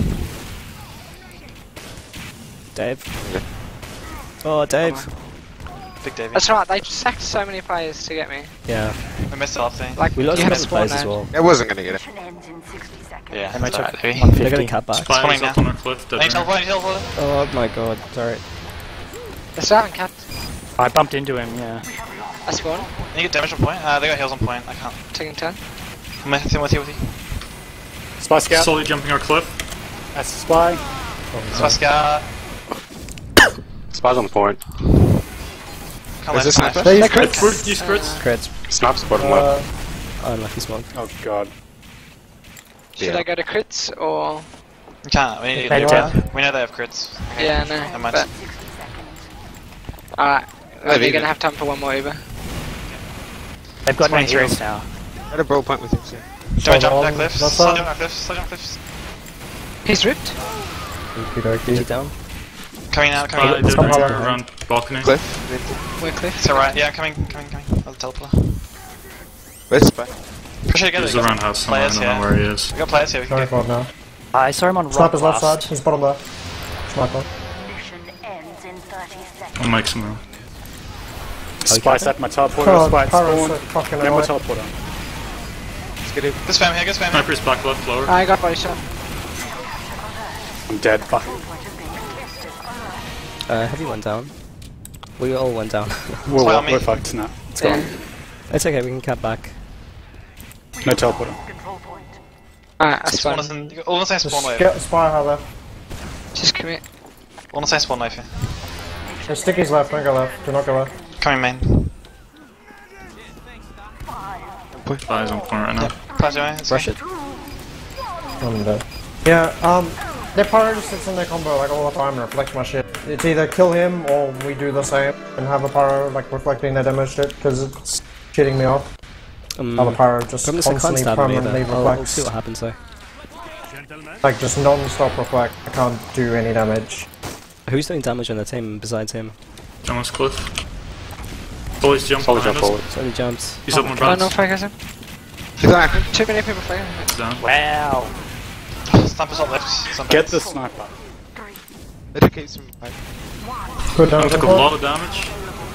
Dave. Oh, Dave. Big Davey. That's right, they just sacked so many players to get me. Yeah. We missed the last thing. Like, We lost you a had a couple of players spawn as node. well. I wasn't gonna get it. Mission ends in sixty seconds. Yeah, I might that's alright, check Davey. one They're gonna fifty. cut back. Spy Spawning is up now. on our cliff. Dead Any now. teleport, any teleport. Oh my god, sorry. They're starting cut. I bumped into him, yeah. I spawn. Can you get damage on point? Uh, they got heals on point, I can't. Taking turn. I'm with you, with you, with you. Spy scout. Slowly jumping our cliff. That's the spy. Spy scout. Spy's on the point. Come Is left, this come sniper? left. They use Crits. crits. Use crits. Crits. Snipe's bottom Uh, left. Unlucky smoke. Oh god. Should Yeah. I go to crits or? You can't, we need to They leave don't. now. We know they have crits. Yeah, no. Never mind. But alright, They've we're even- gonna have time for one more Uber. They've got no Spy heroes now. I had a brawl point with him, so. Don't jump on, that cliff. that's Slow fine. down that cliff. Slow down cliffs. He's ripped. Okey-dokey. Get down. Coming out, coming Uh, out. did Somehow right behind. around balcony. Cliff. We're cliff. It's alright, yeah, coming, coming, coming. I'll teleporter. Where's Spy? Push it together. He's we got around house somewhere. I players don't know here. where he is. We got players here, we can Going go. for it now. I saw him on rock Sniper's left blast. side. He's bottom left. Sniper. Mission ends in thirty seconds. I'll make some room. Spy set my teleporter. God, Spy at Pyro's spawn. so fucking Then my annoying. teleporter. Let's get him. Good spam here, good spam here. Sniper's back left, lower. I got body shot. I'm dead. Fuck. Uh, heavy went down. We all went down. We're, Spy we're, on me. we're fucked now. It's Yeah. gone. It's okay, we can cut back. No teleporter. Control point. Alright, I Spawn spawn. us in, all on the same Just spawn wave. get Spy high left. Just commit. All on the same spawn wave here. So Sticky's left. Don't go left. Do not go left. Coming main. Spy's on point right now. Pass away, it's Rush okay. it. I'm dead. Yeah, um, their pyro just sits in their combo like all the time and reflects my shit. It's either kill him or we do the same and have a pyro like reflecting their damage shit because it's cheating me off. Um, How the pyro just Promise I can't constantly stab him permanently either. I'll, I'll reflects. see what happens though. Like just non-stop reflect. I can't do any damage. Who's doing damage on the team besides him? Almost cliff. Always jump Solid behind jump us. forward. So he jumps. He's up on Oh, no bounce. focus him. He's on active. Too many people focusing. He's down. Wow. Sniper's up left. Some Get bits. the sniper. Educate some. Good I damage. took a lot of damage.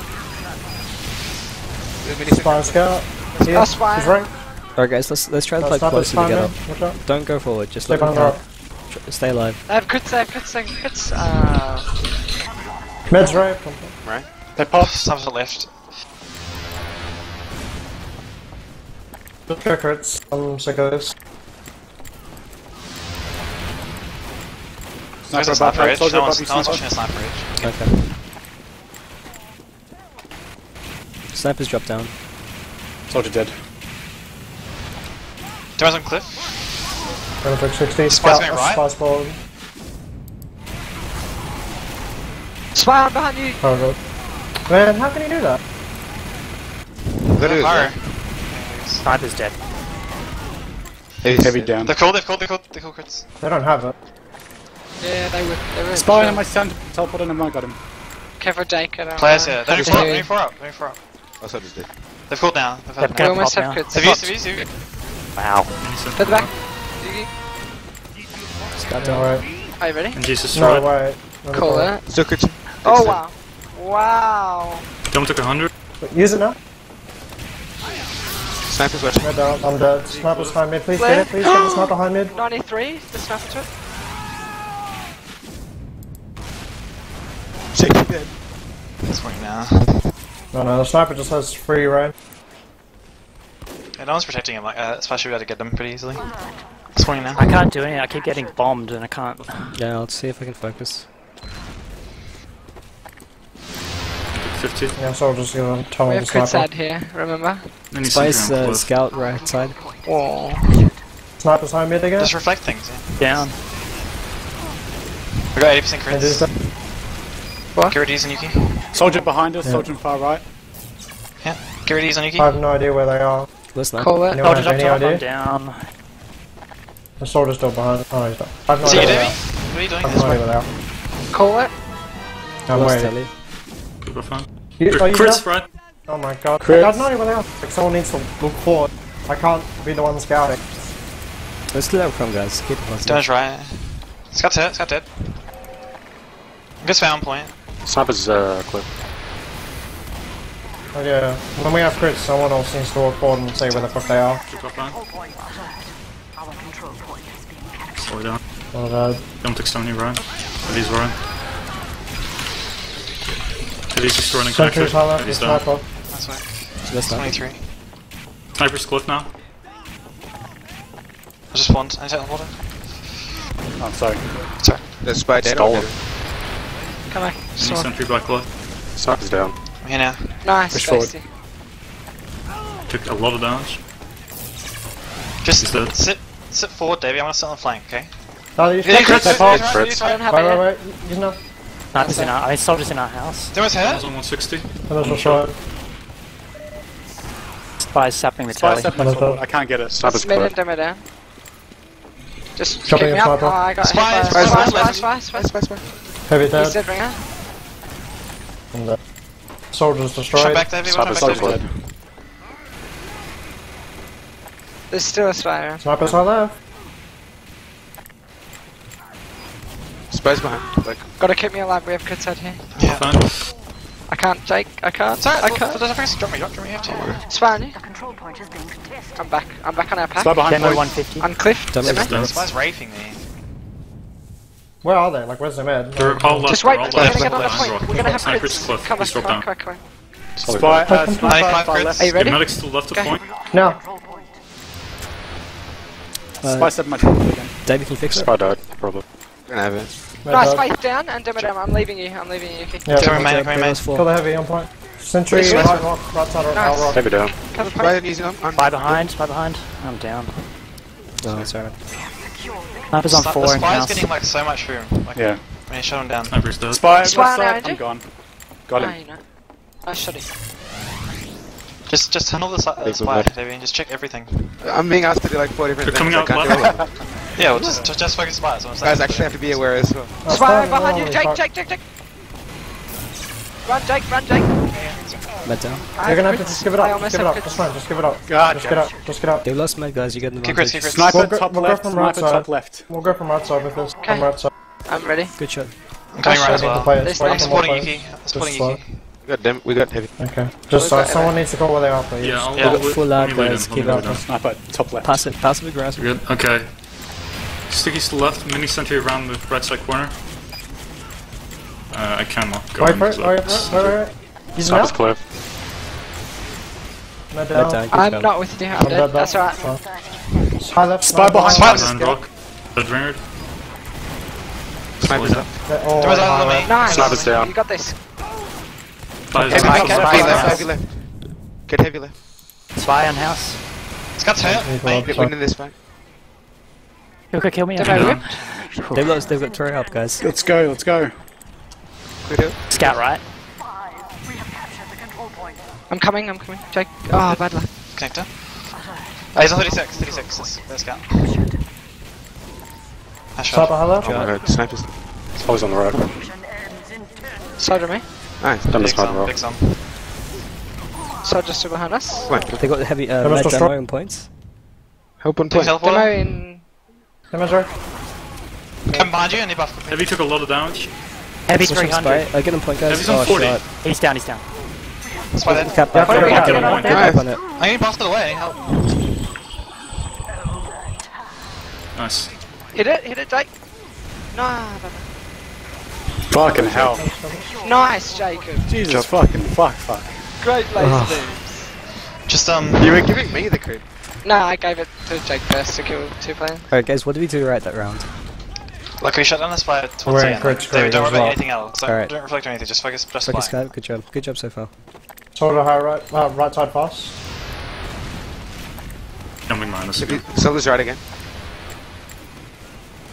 Spy scout. Here. Oh, Spy. He's right. Alright guys, let's let's try to Uh, play Sniper's closer behind together. me. Watch out. Don't go forward, just Stay let them behind the count. rock. Tr- Stay alive. They have crits, they have crits, they have crits. Uh, Med's right. Right. They pop. Sniper's up left. Just go crits. I'm sick of this. There's a above sniper you, edge. soldier No above one's, you, no one's sniper. watching a sniper edge. Okay. Snipers drop down. Soldier dead. Demon's on cliff. Gonna pick sixty. Spy's Scout. going right. Spy's forward. Spy behind you. Oh god. Man, how can he do that? That is. Fire. Sniper's dead. He's Heavy down. They've called, they've called, they've called, they've called crits. They don't have it. Yeah, they were. They were. Spy on my son. Teleporter and I got him. Careful, Jake. I don't Players know. here. They're Have four up, to- they're four up, they're four up. Oh, so just dead. They've called now. They've had They've We now. got almost pop have now. crits. Have you, have you, have you? Wow. Put the back. Yugi. Scout No, down. wait. Are you ready? And Jesus No, right. wait. Let me Cool, call it. eh? Still crits. Oh, wow. Wow. Dome took a hundred. Wait, use it now. Sniper's watching. Mid down. I'm dead. Sniper's behind mid. Please Where? get it. Please get the sniper behind mid. ninety-three. The sniper to it. Shaking dead. It's working now. No, no, the sniper just has free reign. Yeah, no one's protecting him like that, especially we got to get them pretty easily. It's working now. I can't do anything. I keep getting bombed and I can't. Yeah, I'll see if I can focus. fifty. Yeah, so I'll just gonna tunnel We the have crits sniper. ad here, remember? And he's Spice on uh, cliff. scout right side. Oh. Sniper's high mid again. Just reflect things, yeah. Down. I got eighty percent And just- crits. What? Get ready on Yuki. Soldier behind us, Yeah. soldier far right. Yeah. Get ready on Yuki. I have no idea where they are. Let's not. Call it. Anyone Soldier's have up any top, I'm idea? down. The soldier's still behind. Oh, he's not. I have no See you, idea where Davey? they are. What are you doing? I have This no way. idea where they are. Call it. I'm Lost waiting. telly. Super fun. You, are you Chris, there? right? Oh my god. Chris. I have no idea where they are. Like, someone needs to look forward. I can't be the one scouting. Let's let them come, guys. Keep it positive. Don't right. Scott's hit, Scott's dead. Good spawn point. Sniper's uh, clip. Oh, yeah. When we have crits, someone else needs to look forward and see where the fuck they are. Keep up line. Our control point is being captured. Slow down. Oh god. Don't take Stony Ryan. Heavy's running. Heavy's just running Sentry's high left, Heavy's the down. sniper. That's right. So let's not. twenty-three. Sniper's cliff now. I just spawned. I teleported. Oh, sorry. Sorry. There's spy dead. Stolen. Come on. Any Sword. sentry back left. Sniper's down. I'm here now. Nice, Push forward. Stacey. Took a lot of damage. Just He's dead. sit sit forward, Davey. I'm gonna sit on the flank, okay? No, you Yeah, crits, crits, crits, crits. crits, crits, I don't crits. have Wait, it wait, yet. wait. He's not. Sniper's in our, I mean, soldier's in our house. There was That hit. was on one sixty. That was shot. Spy's sapping the Spy telly. step next to I can't get it. Sniper's Just mid and clip. demo down. Just Chopping kick me a up. sniper. Oh, I got Spy, hit by spy, a spy, spy, spy, spy, spy, spy. Heavy He's dead. dead ringer. And the soldier's Shot destroyed. back, Davey. One Sniper's back, clip. Davey. There's still a spy around. Sniper's high left. Spy's behind. Like, Gotta keep me alive. We have crits out here. Yeah. Fine. I can't, Jake. I can't. Sorry, I can't. Drop me, drop me, drop me. You have to. Spy on you. The control point is being contested. I'm back. I'm back on our pack. Spy behind Demo point. one fifty. On cliff. Demo Demo. is done. Spy's raping me. Where are they? Like, where's the med? They're all left. Just wait. they're We're all gonna left. get on the Left. point. Rock. We're gonna have Sniper's crits. cliff. Come on, He's come dropped on, down. come on, come on. Spy, uh, I sniper five far crits. left. Are you ready? The medic's still left the Okay. point. No. Control point. Spy step my telly again. Davey, can you fix it? Spy died, probably. gonna have it. Med Nice, dead. face down and demo down. I'm leaving you. I'm leaving you. Yuki. Yeah. Come on, man. Come on, man. Kill the heavy on point. Sentry, Wait, right wait. rock, right side of Nice. our rock. Heavy down. Cover Spy point. easy on. on Spy behind, spy behind. I'm down. No, sorry. Sniper's on The four in spy's house. getting like so much room. Like, Yeah. I mean, shut him down. Sniper's dead. Spy, Spy left on side. Angie. I'm gone. Got Ah, him. you know. Nice shot. Just, just handle the, si- the Big spy, mid. Davey, and just check everything. I'm being asked to do like four different They're things. coming I out can't do left. all of them. Yeah, well, just, just, just focus spy. That's what I'm saying. Guys actually have to be aware as well. Oh, Spy fine, behind you, no, Jake, fine. Jake, Jake, Jake. Run, Jake, run, Jake. Med down. You're gonna have to just give it I up. almost Just give it have up. crits. That's fine. Just give it up. God, Just get up. Just get up. They lost med, guys. You get the Keep crits, advantage. keep crits. Sniper We'll go- top we'll go left. from right Sniper top side. left. We'll go from right side with this. Okay. From right side. I'm ready. Good shot. I'm coming right as I need to well. play it. This Wait nice. I'm for more supporting players. Yuki. I'm supporting slow. Yuki. We got them. We got heavy. Okay. Just uh, someone needs to call where they are, please. Yeah, I'll, Yeah. I'll, Full let out, me lead guys. him, Keep let me up. lead him. Sniper top left. Pass it. Pass it with grass. We're good. Okay. Sticky's to the left. Mini sentry around the right side corner. Uh, I cannot go Wait in, for it. so- Wait, wait, wait, wait. He's Sniper's now. cliff. Med Med down. down. Good I'm job. not with you. I'm I'm dead, dead. though. That's alright. Oh. High left. Spy sniper. behind. Spy- Behind rock. Dead ringer. Sniper's down. up. Yeah, oh, There was high another left. me. Nice. Sniper's down. You got this. Spy's Heavy down. left. Okay. Heavy left. Nice. Heavy left. Get heavy left. Spy on house. Scott's hurt. He's Mate. up, Get sorry. winning this fight. You could kill me. Demo I'm Yeah. whipped. They've lost. They've got Torre up, guys. Let's go. Let's go. Good hill. Scout right. Five. We have captured the control point. I'm coming. I'm coming. Jake. Oh, bad luck. Connector. Oh, he's on thirty-six. thirty-six. That's, that's Scout. Nice Sniper shot. high left. Oh my god, snipers. Always on the road. Mission ends in ten. Soldier me. Nice. Done the Big sniper sun, rock. big sun. Soldier still behind us. Come on. They got the heavy uh, They must med have demo struck- in points. Help on Take point. Demo teleporter. in. Demo's right. Come behind you and he buff. Heavy took a lot of damage. Heavy's Push him, three hundred. Spy. Uh, get him point, guys. Heavy's on Oh, forty. shot. He's down, he's down. Spy dead. Cap Yeah, back. point, Get point, him point, Get point. up on it. I'm getting busted away. Help. Nice. Hit it. Hit it, Jake. Nah. no, Fucking hell. no. Nice, Jacob. Jesus fucking fuck fuck. Great laser moves. Just um. You were giving me the crit. No, I gave it to Jake first to kill two players. Alright, guys. What did we do right that round? Like we shut down the spy towards We're the in end. crit Like, screen David, don't worry as about well. anything else. Don't, Alright. don't reflect on anything. Just focus. Just Focus, spy. Scout. Good job. Good job so far. Soldier high right. Uh, right side fast. Coming minus. Heavy- Soldier's right again.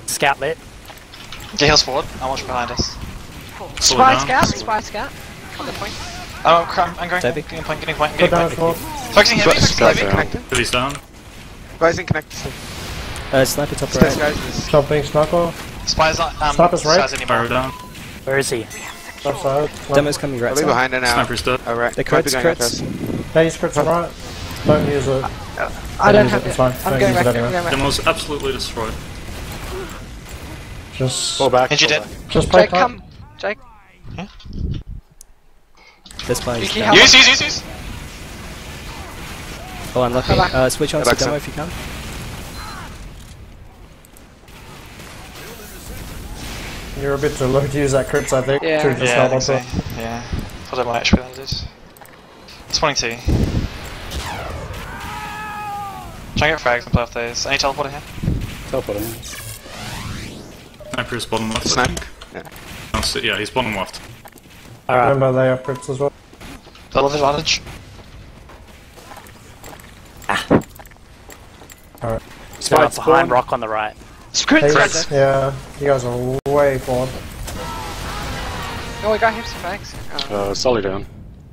Scout lit. Get heals forward. I'll watch behind us. Spy scout, spy scout. On the point. Oh, crap, I'm going. Davey. Getting point, getting point, Put getting down point. as well. Focusing heavy, focusing Guys heavy. are connected. He's down. Guys in connected. Uh, sniper top Stairs, right. guys. Jumping sniper. Spies on. Um, Sniper's right. Spies anymore. Fire down. Where is he? Left side. Demo's coming right I'll be side. behind it now. Sniper's dead. Alright. The crits, crits. Yeah, use crits on right. Don't use it. I don't use have it, it's it. fine. I'm Don't going use back. it I'm anyway. going back. Demo's absolutely destroyed. Just, Fall back. Is she fall dead? back. just play Jake, tight. come. Jake. This spy is Yuki, down. how Use, use, use, use. Oh, unlucky. Come back. Uh, switch on to Alexa. demo if you can. You're a bit too low to use that crits, I think. Yeah. Should just Yeah, I held think onto so. it. Yeah. Thought I might actually that is. Spawning two. Try and get frags and play off those. Any teleporter here? Teleport in. Sniper's bottom left. I Snipe. think. Yeah. Oh, so- yeah, he's bottom left. Alright. Remember they have crits as well. Double advantage. Alright. Spawn Spawn. behind rock on the right. Script. Hey, yeah, you guys are way forward. Oh, we got him some bags. Oh. Uh, Sully down.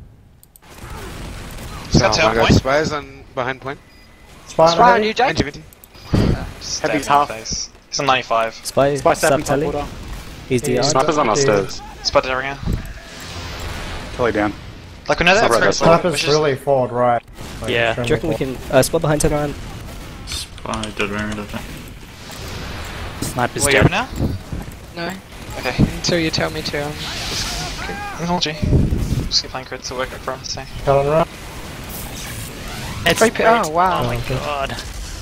Got Oh tail my god, point. spies on behind point. Spy, Spy on you, Jake. Activity. Just Heavy's stab him in half. the face. He's on ninety-five. Spy, Spy sub stabbing top telly. water. He's D Yeah. R. Sniper's on our Yeah. stairs. Spotted her again. Telly down. Like we know that. Sniper It's does. very Sniper's which is- really forward right. Like, Yeah. Do extremely you reckon we forward. can uh, spot behind ten around? Spy dead variant, I think. Sniper's Were you dead. over now? No. Okay. Until you tell me to. Um, Technology. Just keep playing crits to work out for us. So. Helen right. It's Three p- oh wow. Oh my Okay. god.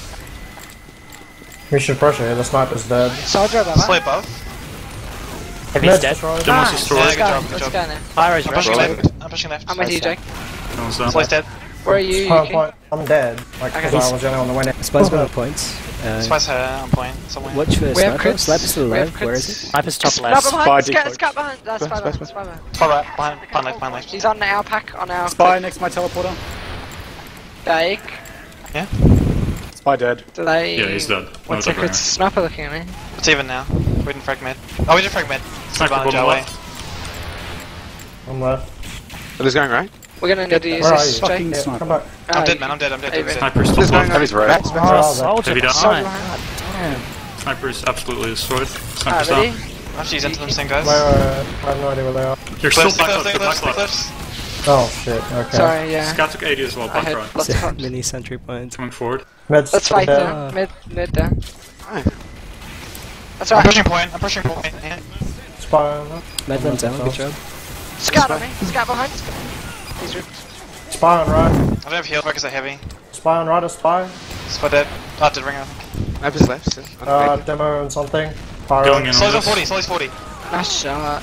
We should pressure here, the sniper's dead. Soldier above. Slay above. Heavy's Ned's dead. destroyed. Demo's Nice. destroyed. Yeah, Let's good go. job, good Let's job. go now. Pyro's I'm red. pushing Right. left. I'm pushing left. I'm with you, Jake. Demo's down. Slay's dead. Where are you, Point, Yuki? point. I'm dead. Like, Okay. because I was the only one that went in. Spy's got a point. Uh, Spice her on point somewhere. watch for We have sniper. crits. Sniper's still We have alive. Where is crits. he? Sniper's top No, left. behind. Spy Scout, default. scout behind. That's Spy, spy spy, behind. spy. Spy behind. Far right. Behind, behind left. Behind left. He's on our pack on our. Spy next to my teleporter. Jake. Yeah. Spy dead. Do they? Yeah, he's dead. One No, second. dead Sniper looking at me. It's even now. We didn't frag mid. Oh, we did frag mid. Sniper Advantage bottom our way. left. I'm left. It is going right. We're gonna need to use Where are this, you? Jake. Fucking Yeah, sniper. come back. I'm Ah, dead, you- man. I'm dead. I'm dead. Hey, I'm dead. Sniper's It top is going left. right. Heavy's right. Back, back, Oh, back. soldier Heavy down. behind. behind. Sniper's absolutely destroyed. Ah, Sniper's ready? down. I'll just use into them soon, guys. Wait, wait, wait. I have no idea where they are. You're still Cliffs, back cliffs, left. You're cliffs, back left. cliffs. Oh shit, okay. Sorry, yeah. Scout took eighty as well. I Back had right. lots of problems. Mini sentry point. Coming forward. Med's Let's still fight dead. down. Mid, mid down. Alright. That's I'm alright. pushing point. I'm pushing point. Yeah. Spy on that. Medland down. Good job. Scout on me. Scout behind. He's ripped. Spy on right. I don't have heal because they're heavy. Spy on right, a spy. Spy dead. Oh, did ringer. Knife is left. Still. Uh, demo and something. Pyro. Going in Slow's on on forty. this. Slow's forty. Nice shot.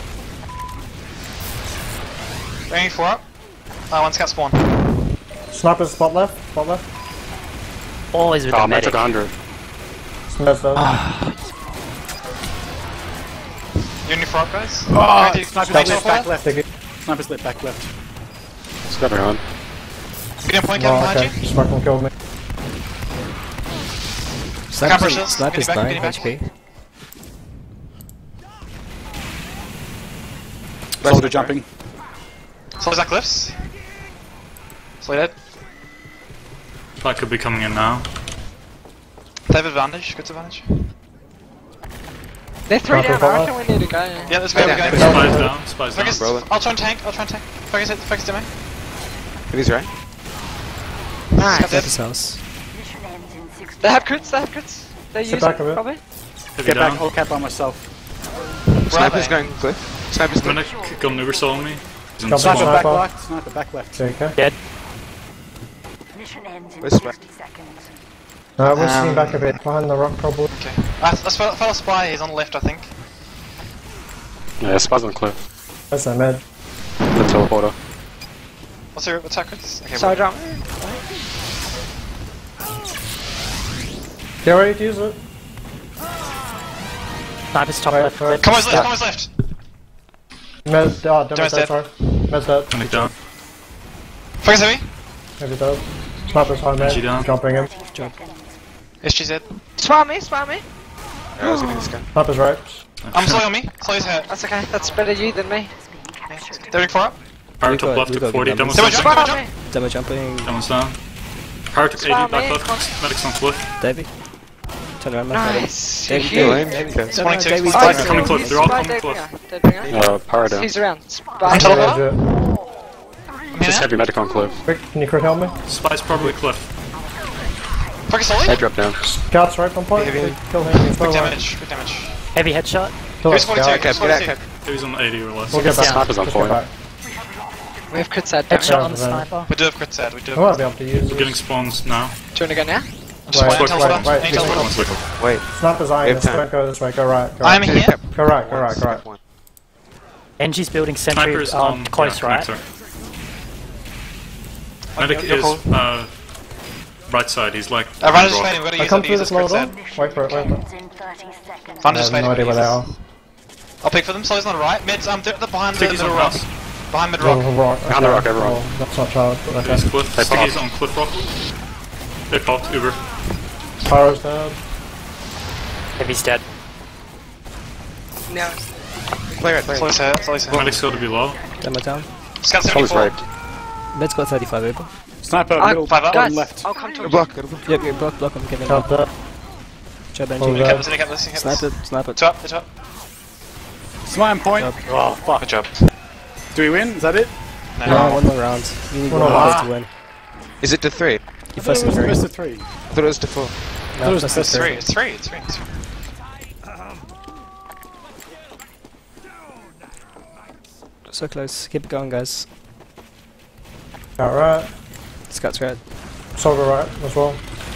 Bringing four up. Oh, one scout spawn. Sniper's spot left. Spot left. Always with Oh, the I medic. took one hundred. Med's dead. You need four up, guys? Oh, Can you- sniper's can you lit go back for left. Take it. Sniper's lit back left. Stepping on. that? Get in point, Oh, Kevin, behind okay. you. Just fucking killed me. Sniper's, pressures. sniper's Getting back, nine getting back. H P. Soldier jumping. Slow's that cliffs. Slow dead. That could be coming in now. They have advantage. Good advantage. They're three Sniper down. I follow. reckon we need to go. Yeah, let's go. Yeah, we yeah. go. Spy's down. Spy's down. Focus. Rolling. I'll try and tank. I'll try and tank. Focus it. Focus demo. Heavy's right. Nice. Scout dead. Sniper's house. Mission ends in sixty. They have crits. They have crits. They Sit use back it, a bit. probably. Heavy Get back. down. I'll cap by myself. Sniper's they? going cliff. Sniper's I'm cliff. gonna kick on Ubersol on me. He's in Jump spawn. Sniper back Sniper. left. Sniper back left. Okay. Dead. Mission ends in Where's Spy? sixty seconds. Uh, we'll Um, see back a bit. Behind the rock, probably. Okay. Uh, let's follow, follow Spy. He's on the left, I think. Yeah, Spy's on cliff. That's the med. The teleporter. What's your what's our crits? Okay. Soldier on me. Get ready to use it. Sniper's top Wait, left. wait. Come on, left. Come on, left. Med, oh, Demo's Demo's dead, dead. sorry. Med's dead. Panic down. Focus heavy. Heavy dead. Sniper's high med. G down. Jumping him. S G's dead. Spy me. Spy me. I was getting this guy. Sniper's right. I'm slowly on me. Slowly's hurt. That's okay. That's better you than me. They're four up. Power We top got- left we at got forty. good Demo's Demo down. jump, demo jump. Demo jumping. Demo's down. Power top eighty, Smile, back man. left. Medics on cliff. Davey. Turn around, my Nice. Davey, Huge. Davey, Davey. Okay. No, Spawning no, two, Davey's spawning turn two. Coming around. close, they're all Spy coming Dead close. Bringer, Dead Bringer. Uh, power down. He's around. Spy I'm Dead teleport. Bringer. Yeah, Just heavy medic on cliff. quick, can you quick help me? Spy's probably cliff. Focus slowly. Head drop down. Scouts right on point. Heavy. Kill him. He's Quick still right. damage. Quick damage. Heavy headshot. Kill Here's that forty-two. scout. Cap, Here's get out, forty-two. Cap. He's on eighty or less. We'll get back. Sniper's on Just get point. back. We have crit side damage. Headshot on the Yeah, sniper. We do have crit sad. We do I might have be crit able to use We're this. getting spawns now. Do you want to go now? Just Wait, wait, teleport wait, on. wait, Any wait. teleport. Wait. Sniper's eyeing We this. have time. Don't go this way. Go right. Go I'm right. here. Go right. Go right. Go right. One. Engie's building sentry Sniper's um, on close yeah, right. connector. Medic you're is cool. uh, right side. He's like. Uh, Runners rock. fighting. We're gonna I use come it. through Use this this crit lower door. sad. Wait for it. Wait for it. In thirty seconds. I Runners have fighting. no idea where they are. I'll pick for them. Slowly's on the right. Mid's um, they're they're behind the Sticky's middle on rock. house. Behind mid rock. Rock. rock. Behind the rock, everyone. Oh, that's not charged. But He's okay. cliff. They Sticky's popped. on cliff rock. They popped. Uber. Pyro's dead. Heavy's dead. No. Play right, play right. Slowly's hurt. Slowly's hurt. Medic's got to be low. Demo down. Scout Soul's seventy-four. raped. Med's got thirty-five over. Sniper, Ah, middle, five up. bottom Guys, left. I'll come to Good you. block, good block. Yep, yep, block, block, I'm giving Count up. that. Job Oh, engine. yeah. Cap this, cap this, cap this. Sniper, sniper. Two up, two up. Smile point. Oh, fuck. Good job. Do we win? Is that it? No. No, one more round. You need One one more more round. to win. Is it to three? Your I thought first it was and best three. of three. I thought it was to four. No, it was that's the It's three. three, it's three, it's three, it's three. So close. Keep it going, guys. Scout right. Scout's red. Soldier right as well.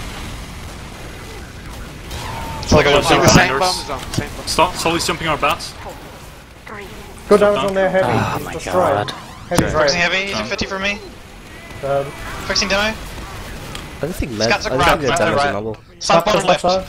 So like Oh, a so The same Sanders. bomb is on. Same bomb. Stop. Sully's jumping our bats. Three. Good damage on there, heavy. Oh He's my destroyed. god. Heavy's Fixing right. heavy, using fifty from me. Dead. Fixing demo. I don't think Med. I Scouts don't are think right, they're right, damage right. in mobile. Stop Sniper's bottom left left.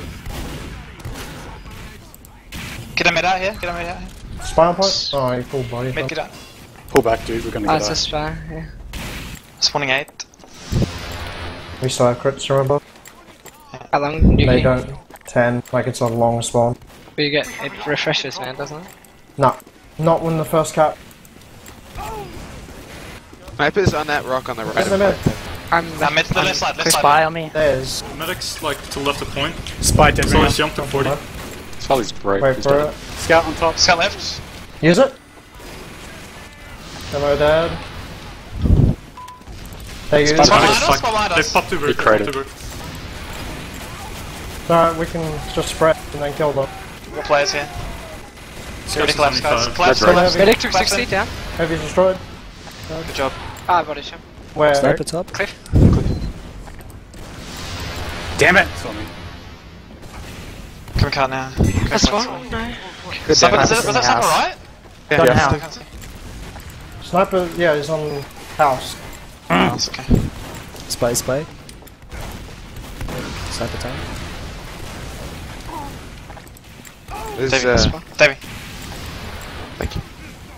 side. Get a mid out here, get a mid out here. Spy on point. Oh, you full body. Mid, get out. Pull back, dude. We're gonna Ah, get it's a out. spy, yeah. Spawning eight. We still have crits, remember? How long do you They get? don't. ten. Like it's a long spawn. You get it refreshes, man, doesn't it? No. Not when the first cap. Sniper's on that rock on the right. Where's the mid? I'm Now mid to the left side, left Quick side. spy on me. There's. Medic's like to left of point. Spy dead Sully's right. jumped to forty. Sully's brave. Wait He's for dead. it. Scout on top. Scout left. Use it. Demo dead. They use Spot it. behind Medic's us, like- spot behind They've us. popped Uber. He They've popped crated. Uber. Alright, we can just spread and then kill them. More players here. Ready, collapse, guys. seventy-five. Collapse, That's right. collapse. Medic took Collapse sixty in. down. Heavy's destroyed. Good job. Ah, body shot. Where? Sniper top. Cliff. Damn it! Saw me. Can we cut now? That's one. No. Good Sniper, damage. was that, was that sniper right? Yeah. Got Yeah. now. I can't see. Sniper, yeah, he's on house. Oh, that's okay. Spy, spy. Sniper time. There's, Davey, uh, this one. Davey. Thank you.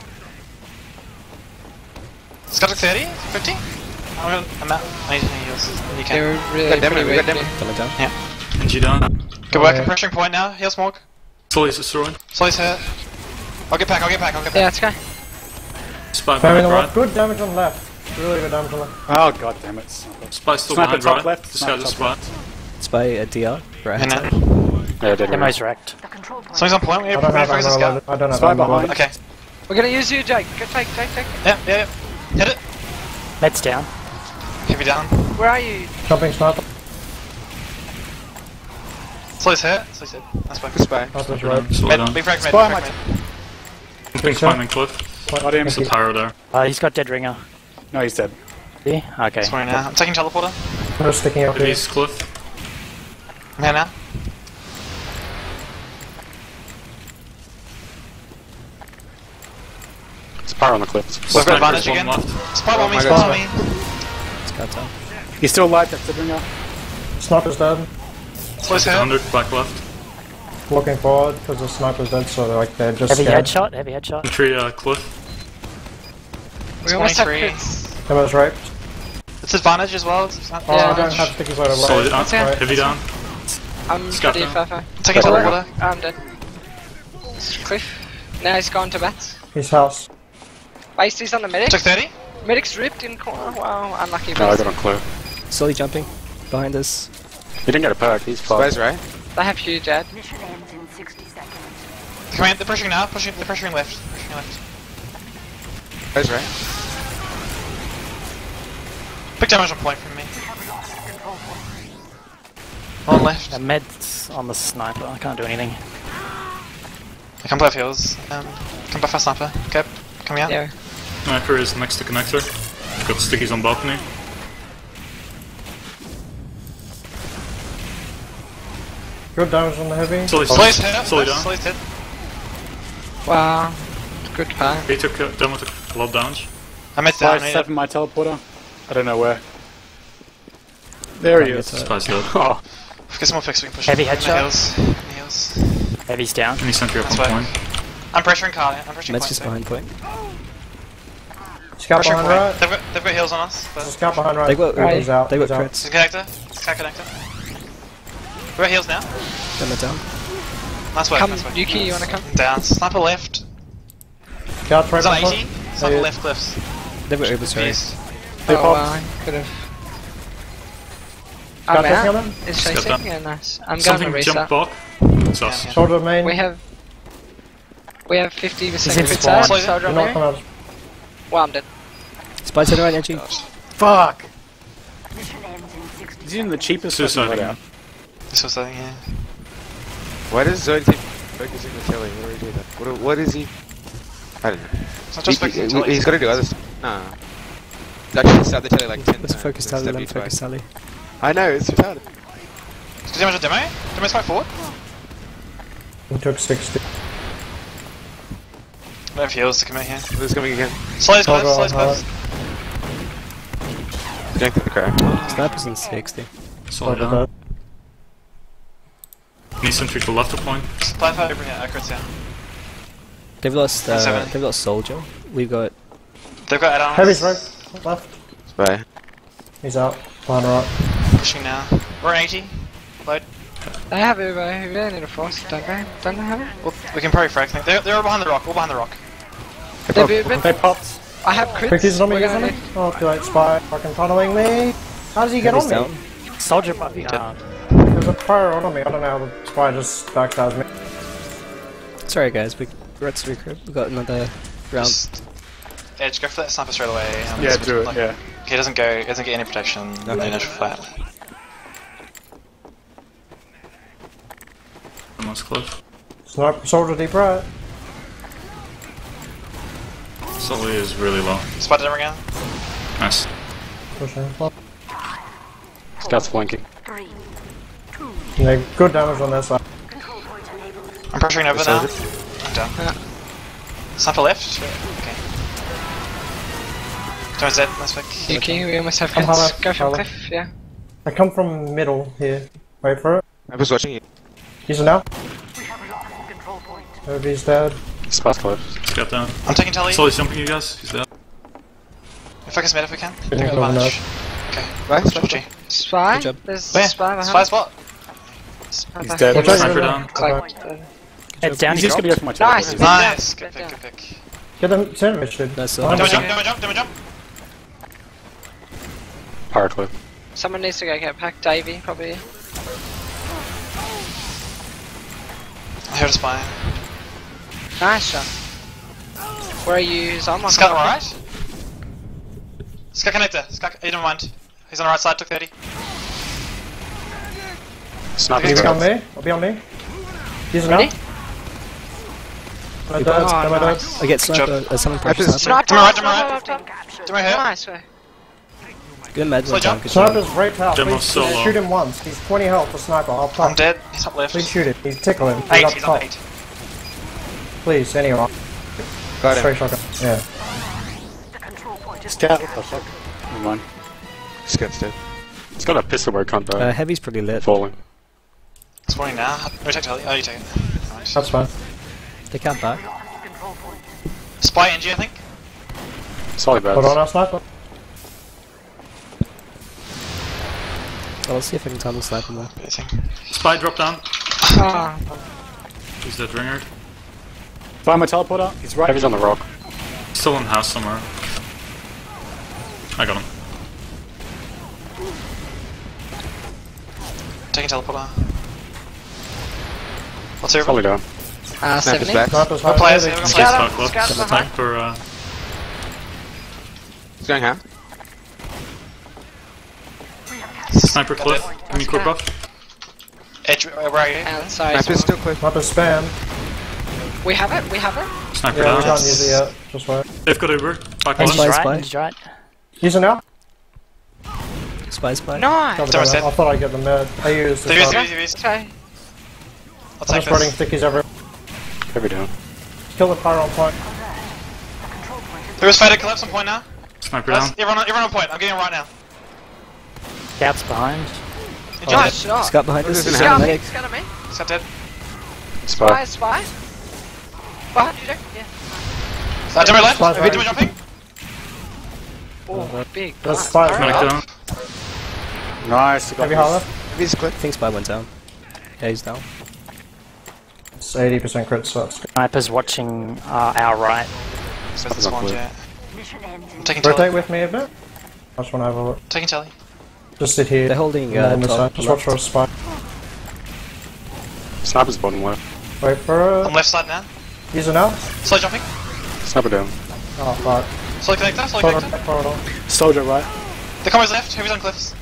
Scout to thirty? fifty? I'm gonna, I'm out. I need to heals. You They can. were We really got demo, pretty we got weak. demo. Demo down. And G down. Good work, Yeah. I'm pressuring point now. Heal smoke. Sully's destroyed. Sully's hurt. I'll get back, I'll get back, I'll get Yeah, back. let's go. Spy Fairy back on the right. left. Good damage on left. Really good damage on left. Oh god damn it. Spy still Sniper behind top right. left, This sniper guy's a top spy. Spy at D R. Right And hand then. side. Yeah, dead right. Demo's wrecked. The control point. Something's on point, we I have don't to have focus ammo the scout. loaded. I don't have Spy ammo behind. loaded. Okay. We're gonna use you, Jake. Go take, take, take. Yeah, yeah, yeah. Hit it. Med's down. Heavy down. Where are you? Jumping sniper. Sully's hurt. Sully's hit. That's fine. Good spy. Sniper's right. Slow Mid, down. big frag mid, Spy big my frag t- mid. Big climbing cliff. God damn There's a it. pyro there. Uh, he's got dead ringer. No, he's dead. Yeah? Okay. Swearing now. I'm taking teleporter. I'm just sticking up here. He's cliff. I'm here now. It's power on the cliff. We've got advantage Sniper's again. one left. Spot on me, my spot God. on me. Scout time. He's still alive, that's the ringer. Sniper's dead. Sully's hurt. one hundred back left. Looking forward because the sniper's dead, so they're like they're just Heavy scared. headshot. Heavy headshot. Entry uh, cliff. We almost have twenty-three. crits. Demo's right. It's advantage as well. It's not Oh, I Yeah. don't have stickies loaded. Solid Right. down. That's it. Heavy down. I'm Scout ready down. for Fafo. Take it to the water. I'm dead. It's Cliff. Now he's gone to bats. His house. Based on the medic. Took thirty. Medic's ripped in corner. Wow, unlucky. No, I Based. got on clue. Slowly jumping behind us. He didn't get a perk, he's Spies, fine. right? They have huge ad. Mission ends in sixty seconds. Come in, they're pressuring now. Pushing, they're pressuring left. Pressuring left. Spies, right? Big damage on point from me. We have lost control point. On left. The med's on the sniper, I can't do anything. I can play off heals. Um, come buff our sniper. Okay, coming out. Yeah. Sniper is next to connector. Got stickies on balcony. Good damage on the heavy. Sully's Sully's hit. Sully down. Sully's hit. Wow. Good play. He took uh, demo took a lot of damage. I'm at Five down. seven my teleporter. I don't know where. There he Can't is. get to it. Spies dead. Oh, Get some more picks we can push. Heavy in the headshot. Heals. In the heals. Heavy's down. Any sentry up That's on fine. point. I'm pressuring Carly. I'm pressuring Med's point. just sorry. behind point. Scout Pressure behind point. right. They've got, they've got heals on us. But Scout behind right. They got Right, he's out. They got he's out. It's crits. a connector. It's a connector. We've got heals now. Demo down. Nice work. Come, nice work. Yuki, you wanna come? Down. Sniper left. Scout right He's on behind eighty. point. Sniper Yeah. left cliffs. They were over, sorry. East. They Oh popped. wow, could have. Got I'm this out. coming? It's Step chasing. down. Yeah, nice. I'm going to Something reset. jumped back. It's us. Yeah, Soldier main. We have. We have fifty percent He's in crit spawn. side. Soldier You're on not there. coming out. Well, I'm dead. Spies head right, edgy. fuck! Mission ends in sixty He's using the cheapest Suicide. fucking loadout. This was something, yeah. Why does Zoe keep focusing on Telly? What do we do that? What, what is he? I don't know. It's not just He- focusing he- on Telly. He's got to do other stuff. Nah. He's actually start the Telly like ten Let's times. focus and Tally, let step him you focus twice. Tally. I know, it's retarded. Good damage on demo. Demo's quite forward. He took sixty. We have heals to come out here. Who's coming again? Slow's I'll close, go slow's on, close. Going through the crack. Sniper's in sixty. Solid down. Any sentry to left of point. Supply fire over here, crits down. They've lost. Uh, Seven. they've lost soldier. We've got. They've got add-ons. Heavy's right. Left. Spy. He's out. Behind right. Pushing now. We're at eighty. Load. They have Uber. We really need a force, don't they? Don't they have it? Well, we can probably frag things. They're, they're all behind the rock, all behind the rock. They've Uber. They popped. I have crits. Quick, he's on me, We're he's gonna on me. need- Oh, too late. Spy. Fucking tunneling me. How does he get Heavy's on me? down. Soldier might be down. There's a pyro on me. I don't know how the spy just backstabs me. Sorry guys, we got to recruit. We got another round. Just Edge, go for that sniper straight away. Um, Yeah, it's- do it, like, yeah. He doesn't go, he doesn't get any protection. No Okay. initial flat. Almost close. Sniper, soldier deep right. Sully is really low. Spotted him again. Nice. Pushing. Scout's flanking. three. Yeah, good damage on that side. Control point enabled. I'm pressuring over Yes, now. soldier. I'm down. Sniper left. Okay. Turn Z, nice pick. Yuki, we almost have I'm crits. Hala, Go from Hala. cliff, yeah. I come from middle here. Wait for it. I was watching you. He's now. We have lost control point. Heavy's dead. Spies close. Scout down. I'm taking Telly. Sully's jumping you guys. He's dead. Focus mid if we can. Didn't Take cover advantage. Okay. Right, G G. Spy? Good job. There's Where? spy behind. Spy spot. He's Okay. dead. Watch out, Sniper you're down. Like, uh, Head down, He's he just gonna go dropped. for my teleporter. Nice. Nice. Good Good down. pick, good pick. Get him sandwich, dude. Nice. Behind Uh, Demo us. jump, demo jump, demo jump. Power clip. someone needs to go get packed. Davey, probably. I heard a spy. Nice shot. Where are you? Someone. Scout on right? Scout connector. Scout, he don't mind. He's on the right side, took thirty. Sniper's He's on dead. me. I'll be on me. He's now. Ready? My dad's, Oh, my nice. dad's. I get sniper. Uh, someone pressure After- sniper. Sniper, Demo right, sniper, demo right. sniper. Demo here. Nice, way. Good med. Slow One jump. time. Good job. Sniper's raped out. Demo's Please so low. shoot him once. He's twenty health for sniper. I'll I'm top. dead. He's up left. Please shoot him. He's tickling. He's Eight, up he's on top. eight. Please, anyone. Got Straight him. shotgun. Yeah. The control point is Scout, what the fuck? Never mind. Scout's dead. It's got a pistol where it can't die. Uh, heavy's pretty lit. Falling. Spawning now. No, take Telly. Oh, you take it. Nice. That's fine. They can't back. control point. Spy N G, I think. Solid bad. Hold on, our sniper. Oh, let's see if I can time the sniper more. Amazing. Spy drop down. Ah. He's dead ringer. Find my teleporter. He's right. Heavy's on the rock. Still in the house somewhere. I got him. Taking teleporter. What's your Probably down. Uh, Snap is seventy. back. Sniper's One high. players, They- one He's players. got close. Scout Some behind. time for uh, He's going ham. sniper cliff. Give me quick buff. Edge, where are you? Outside. Sniper's still quick. Sniper's spam. We have it. We have it. Sniper Yeah, we down. can't use it yet. Just wait. They've got Uber. Back Hey, one. Spy, Right, spy. he's right. Use it now? Spy, spy. Nice. Cover Don't down. sit. I thought I'd get the med. I used There is, there it. is, there is. Okay. I'll I'm take just running this. stickies everywhere. Heavy down. Kill the pyro on point. There is fighter collapse on point now. Sniper Guys, down. everyone, everyone on point. I'm getting it right now. Scout's behind. Enjoy Nice it. shot. Scout behind us. Doesn't Scout have me. Medic. Scout me. Scout dead. Spy. Spy. Behind you, Jack. Yeah. Uh, demo left. Spy, Are we spy. demo jumping? Oh, big. That's Nice. spy. Medic Alright. down. Nice. You got Heavy this. hollow. He's quick. I think Spy went down. Yeah, he's down. It's eighty percent crit, so that's good. Sniper's watching uh, our right. So this one, yeah. Mission ends in I'm taking telly. Rotate with me a bit. I just want to have a look. Taking telly. Just sit here. They're holding and uh, on this top side. Just watch for a left. spy. Sniper's bottom left. Wait for On it. left side now. Use it now. Slow jumping. Sniper down. Oh, fuck. Slow connector. Slow Corridor, connector. back corridor. Soldier right. The combo's left. Heavy's on cliffs.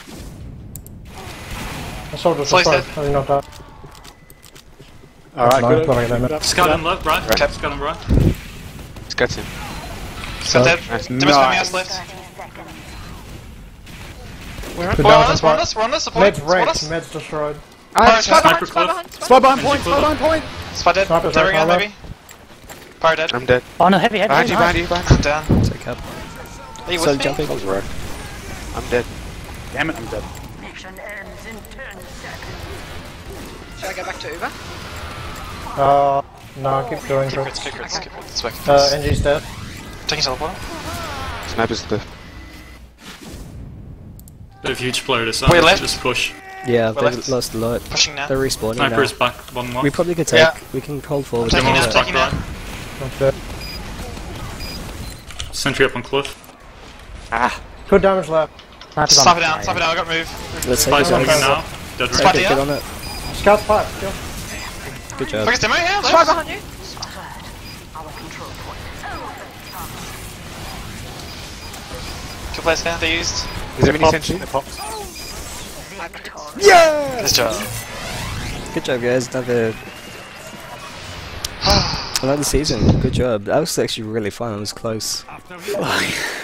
The soldier's Slice just dead. fine. He's not dead. Alright, No, good. gotta get that med. Good. Scout on left, right. Okay. Scout on right. He's got him. Scout dead. Nice. Demon's coming us left. thirty seconds. We're on. Good We're down on us. to We're on spy. us. We're on us. Support. Med's Support wrecked. us. Med's destroyed. Uh, spy Sniper behind. Spy cliff. behind. Spy behind Energy point. Spy cliff. behind point. Spy dead. Sniper's There right, again, hollow. maybe. Pyro dead. I'm dead. Oh no, heavy, heavy. Behind you, behind you, behind you. I'm down. Take up. Are you So with me? jumping. That was wrecked. I'm dead. Damn it, I'm dead. Mission ends in ten seconds. Should I go back to Uber? Uh, no, keep doing Keep it. crits, keep crits, keep crits. It's working. Uh, N G's dead. Taking teleporter. Sniper's cliff. They're a huge player this side. Wait, left. Just push. Yeah, Well, they've left. lost a lot. Pushing now. They're respawning Sniper now. is back, bottom left. We probably could take. Yeah. We can hold forward. Taking Demon's now, back taking now. right. Not dead. Sentry up on cliff. Ah. Good damage left. Sniper's Stop on it down, stop it down, I got move. Let's take Spy's this on one. me now. Dead Spy right. Okay, here. get on it. Scout five. Kill. Good job. Focus demo here, Spy left. behind you. Our control point. Kill players now, they used. Is there any sentry? It pops. Good job. Good job, guys. Another another season. Good job. That was actually really fun. It was close.